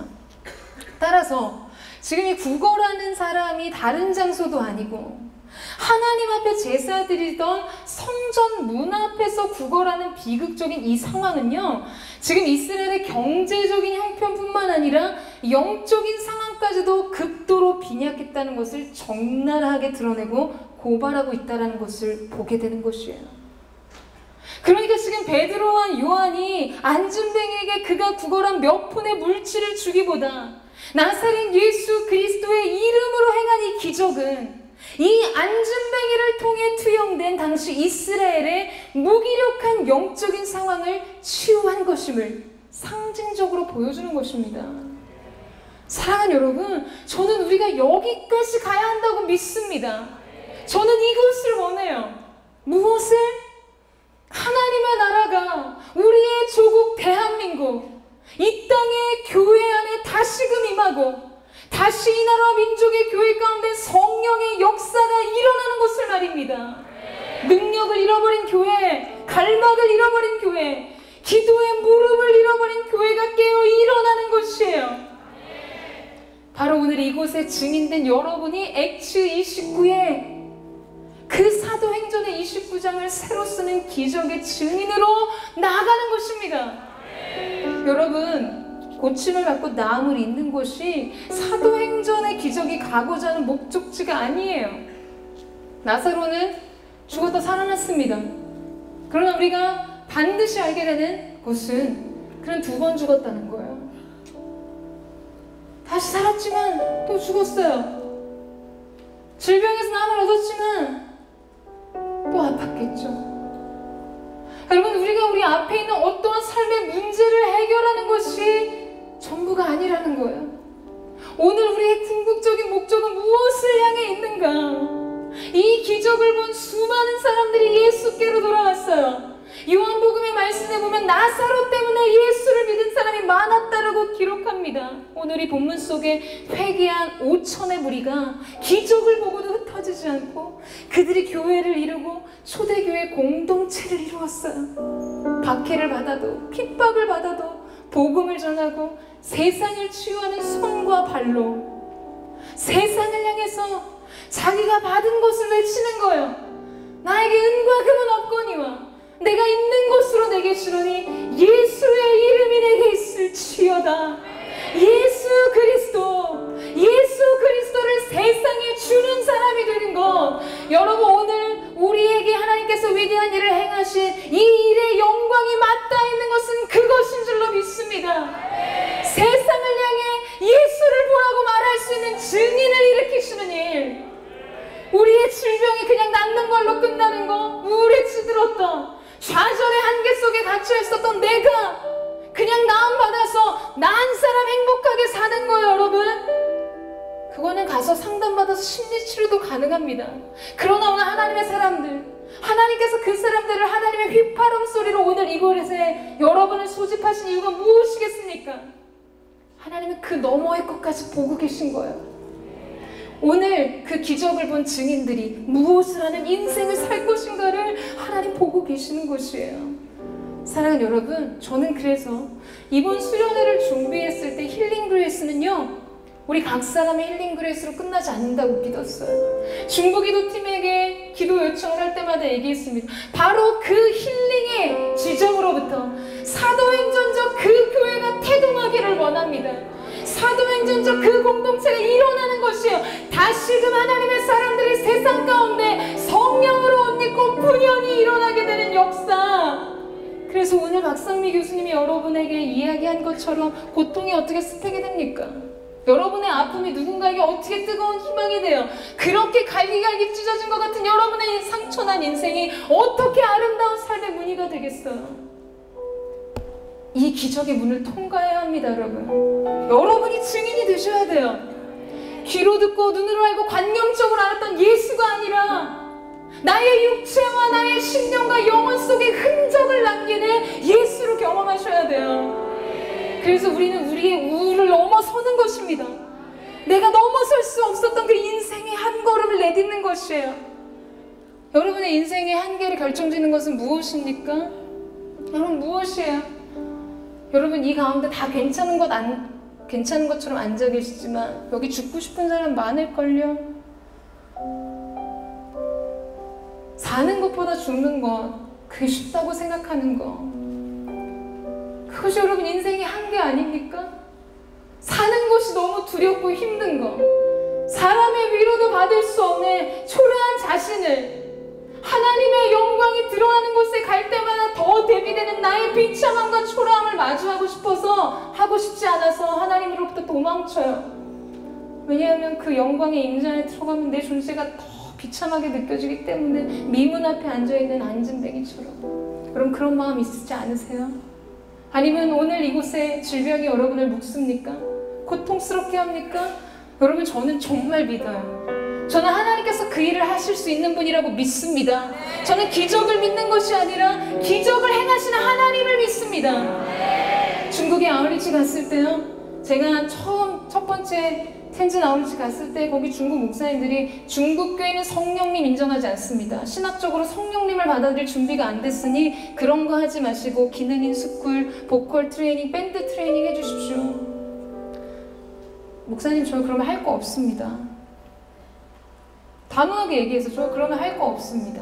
따라서 지금 이 구걸하는 사람이 다른 장소도 아니고 하나님 앞에 제사 드리던 성전 문 앞에서 구걸하는 비극적인 이 상황은요, 지금 이스라엘의 경제적인 형편뿐만 아니라 영적인 상황까지도 극도로 빈약했다는 것을 적나라하게 드러내고 고발하고 있다는 것을 보게 되는 것이에요. 그러니까 지금 베드로와 요한이 안진뱅이에게 그가 구걸한 몇 푼의 물질을 주기보다 나사렛 예수 그리스도의 이름으로 행한 이 기적은 이 안진뱅이를 통해 투영된 당시 이스라엘의 무기력한 영적인 상황을 치유한 것임을 상징적으로 보여주는 것입니다. 사랑하는 여러분, 저는 우리가 여기까지 가야 한다고 믿습니다. 저는 이것을 원해요. 무엇을? 하나님의 나라가 우리의 조국 대한민국 이 땅의 교회 안에 다시금 임하고 다시 이 나라 민족의 교회 가운데 성령의 역사가 일어나는 것을 말입니다. 능력을 잃어버린 교회, 갈망을 잃어버린 교회, 기도의 무릎을 잃어버린 교회가 깨어 일어나는 것이에요. 바로 오늘 이곳에 증인된 여러분이 액츠 29에 그 사도행전의 29장을 새로 쓰는 기적의 증인으로 나아가는 것입니다. 여러분, 고침을 받고 나음을 잇는 것이 사도행전의 기적이 가고자 하는 목적지가 아니에요. 나사로는 죽었다 살아났습니다. 그러나 우리가 반드시 알게 되는 것은 그는 2번 죽었다는 거예요. 다시 살았지만 또 죽었어요. 질병에서 나음을 얻었지만 또 아팠겠죠. 여러분, 우리가 우리 앞에 있는 어떠한 삶의 문제를 해결하는 것이 전부가 아니라는 거예요. 오늘 우리의 궁극적인 목적은 무엇을 향해 있는가? 이 기적을 본 수많은 사람들이 예수께로 돌아왔어요. 요한복음의 말씀에 보면 나사로 때문에 예수를 믿은 사람이 많았다라고 기록합니다. 오늘 이 본문 속에 회개한 5천의 무리가 기적을 보고도 흩어지지 않고 그들이 교회를 이루고 초대교회 공동체를 이루었어요. 박해를 받아도 핍박을 받아도 복음을 전하고 세상을 치유하는 손과 발로 세상을 향해서 자기가 받은 것을 외치는 거예요. 나에게 은과 금은 없거니와 내가 있는 것으로 내게 주노니 예수의 이름이 내게 있을지어다. 예수 그리스도를 세상에 주는 사람이 되는 것. 여러분, 오늘 우리에게 하나님께서 위대한 일을 행하신 이 일의 영광이 맞닿아 있는 것은 그것인 줄로 믿습니다. 세상을 향해 예수를 보라고 말할 수 있는 증인을 일으키시는 일. 우리의 질병이 그냥 낫는 걸로 끝나는 거, 우울에 찌들었던 좌절의 한계 속에 갇혀 있었던 내가 그냥 나음받아서 나 한 사람 행복하게 사는 거예요, 여러분. 그거는 가서 상담받아서 심리치료도 가능합니다. 그러나 오늘 하나님의 사람들, 하나님께서 그 사람들을 하나님의 휘파람 소리로 오늘 이곳에 여러분을 소집하신 이유가 무엇이겠습니까? 하나님은 그 너머의 것까지 보고 계신 거예요. 오늘 그 기적을 본 증인들이 무엇을 하는 인생을 살 것인가를 하나님 보고 계시는 것이에요. 사랑하는 여러분, 저는 그래서 이번 수련회를 준비했을 때 힐링 그레이스는요, 우리 각 사람의 힐링 그레이스로 끝나지 않는다고 믿었어요. 중보기도팀에게 기도 요청을 할 때마다 얘기했습니다. 바로 그 힐링의 지점으로부터 사도행전적 그 교회가 태동하기를 원합니다. 사도행전적 그 공동체가 일어나는 것이에요. 다시금 하나님의 사람들이 세상 가운데 성령으로 옷 입고 분연히 일어나게 되는 역사. 그래서 오늘 박상미 교수님이 여러분에게 이야기한 것처럼 고통이 어떻게 스펙이 됩니까? 여러분의 아픔이 누군가에게 어떻게 뜨거운 희망이 돼요? 그렇게 갈기갈기 찢어진 것 같은 여러분의 상처난 인생이 어떻게 아름다운 삶의 문의가 되겠어요? 이 기적의 문을 통과해야 합니다, 여러분. 여러분이 증인이 되셔야 돼요. 귀로 듣고 눈으로 알고 관념적으로 알았던 예수가 아니라 나의 육체와 나의 신령과 영혼 속에 흔적을 남기는 예수를 경험하셔야 돼요. 그래서 우리는 우리의 우울을 넘어서는 것입니다. 내가 넘어설 수 없었던 그 인생의 한 걸음을 내딛는 것이에요. 여러분의 인생의 한계를 결정짓는 것은 무엇입니까? 여러분, 무엇이에요? 여러분, 이 가운데 다 괜찮은 것처럼 앉아 계시지만 여기 죽고 싶은 사람 많을걸요? 사는 것보다 죽는 것, 그게 쉽다고 생각하는 것, 그것이 여러분 인생의 한계 아닙니까? 사는 것이 너무 두렵고 힘든 것, 사람의 위로도 받을 수 없는 초라한 자신을 하나님의 영광이 드러나는 곳에 갈 때마다 더 대비되는 나의 비참함과 초라함을 마주하고 싶어서 하고 싶지 않아서 하나님으로부터 도망쳐요. 왜냐하면 그 영광의 임재 안에 들어가면 내 존재가 더 비참하게 느껴지기 때문에 미문 앞에 앉아있는 안진뱅이처럼. 여러분, 그런 마음 있으시지 않으세요? 아니면 오늘 이곳에 질병이 여러분을 묶습니까? 고통스럽게 합니까? 여러분, 저는 정말 믿어요. 저는 하나님께서 그 일을 하실 수 있는 분이라고 믿습니다. 저는 기적을 믿는 것이 아니라 기적을 행하시는 하나님을 믿습니다. 중국에 아울리치 갔을 때요, 제가 첫 번째 텐진 아울리치 갔을 때 거기 중국 목사님들이 중국 교회는 성령님 인정하지 않습니다. 신학적으로 성령님을 받아들일 준비가 안 됐으니 그런 거 하지 마시고 기능인 스쿨, 보컬 트레이닝, 밴드 트레이닝 해주십시오. 목사님, 저 그러면 할 거 없습니다. 단호하게 얘기해서 저 그러면 할 거 없습니다.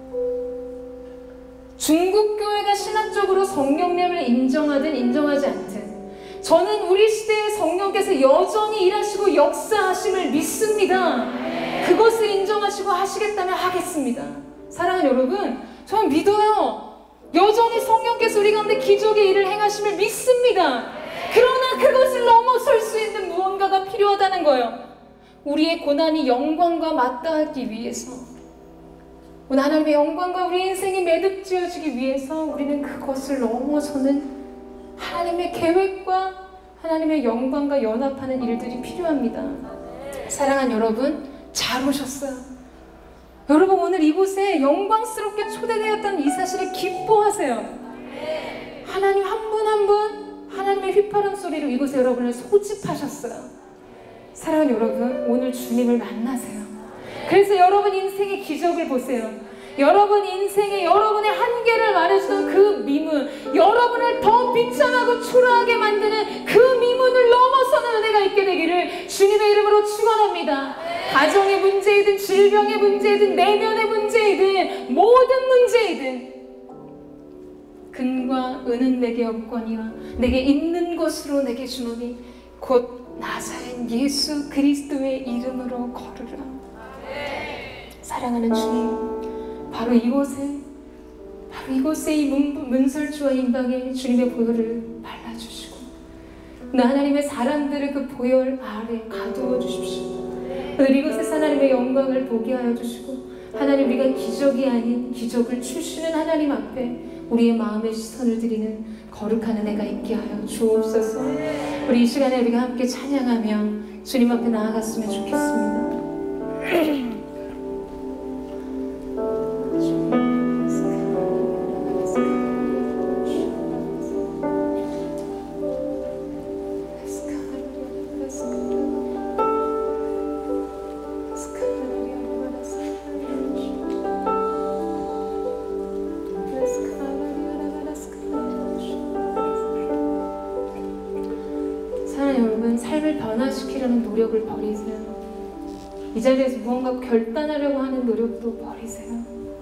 중국 교회가 신학적으로 성령님을 인정하든 인정하지 않든 저는 우리 시대의 성령께서 여전히 일하시고 역사하심을 믿습니다. 그것을 인정하시고 하시겠다면 하겠습니다. 사랑하는 여러분, 저는 믿어요. 여전히 성령께서 우리 가운데 기적의 일을 행하심을 믿습니다. 그러나 그것을 넘어설 수 있는 무언가가 필요하다는 거예요. 우리의 고난이 영광과 맞닿기 위해서 오늘 하나님의 영광과 우리 인생이 매듭지어지기 위해서 우리는 그것을 넘어서는 하나님의 계획과 하나님의 영광과 연합하는 일들이 필요합니다. 사랑하는 여러분, 잘 오셨어요. 여러분, 오늘 이곳에 영광스럽게 초대되었다는 이 사실에 기뻐하세요. 하나님 한 분 한 분 하나님의 휘파람 소리로 이곳에 여러분을 소집하셨어요. 사랑하는 여러분, 오늘 주님을 만나세요. 그래서 여러분 인생의 기적을 보세요. 여러분 인생에 여러분의 한계를 말해주던 그 미문, 여러분을 더 비참하고 초라하게 만드는 그 미문을 넘어서는 은혜가 있게 되기를 주님의 이름으로 축원합니다. 가정의 문제이든 질병의 문제이든 내면의 문제이든 모든 문제이든 금과 은은 내게 없거니와 내게 있는 것으로 내게 주노니 곧 나사렛 예수 그리스도의 이름으로 걸으라. 사랑하는 주님, 바로 이곳에 이 문설주와 임방에 주님의 보혈을 발라주시고 나 하나님의 사람들을 그 보혈 아래 가두어 주십시오. 오늘 이곳에서 하나님의 영광을 보게 하여 주시고 하나님, 우리가 기적이 아닌 기적을 주시는 하나님 앞에 우리의 마음의 시선을 드리는 거룩한 은혜가 있게 하여 주옵소서. 우리 이 시간에 우리가 함께 찬양하며 주님 앞에 나아갔으면 좋겠습니다. 삶을 변화시키려는 노력을 버리세요. 이 자리에서 무언가 결단하려고 하는 노력도 버리세요.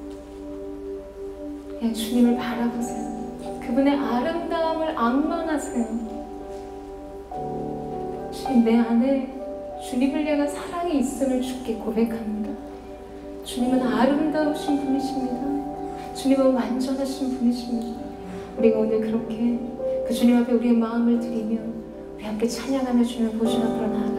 그냥 주님을 바라보세요. 그분의 아름다움을 악망하세요. 주님, 내 안에 주님을 향한 사랑이 있음을 주께 고백합니다. 주님은 아름다우신 분이십니다. 주님은 완전하신 분이십니다. 우리가 오늘 그렇게 그 주님 앞에 우리의 마음을 드리며 우리 함께 찬양하며 주님의 보좌 앞으로 나아가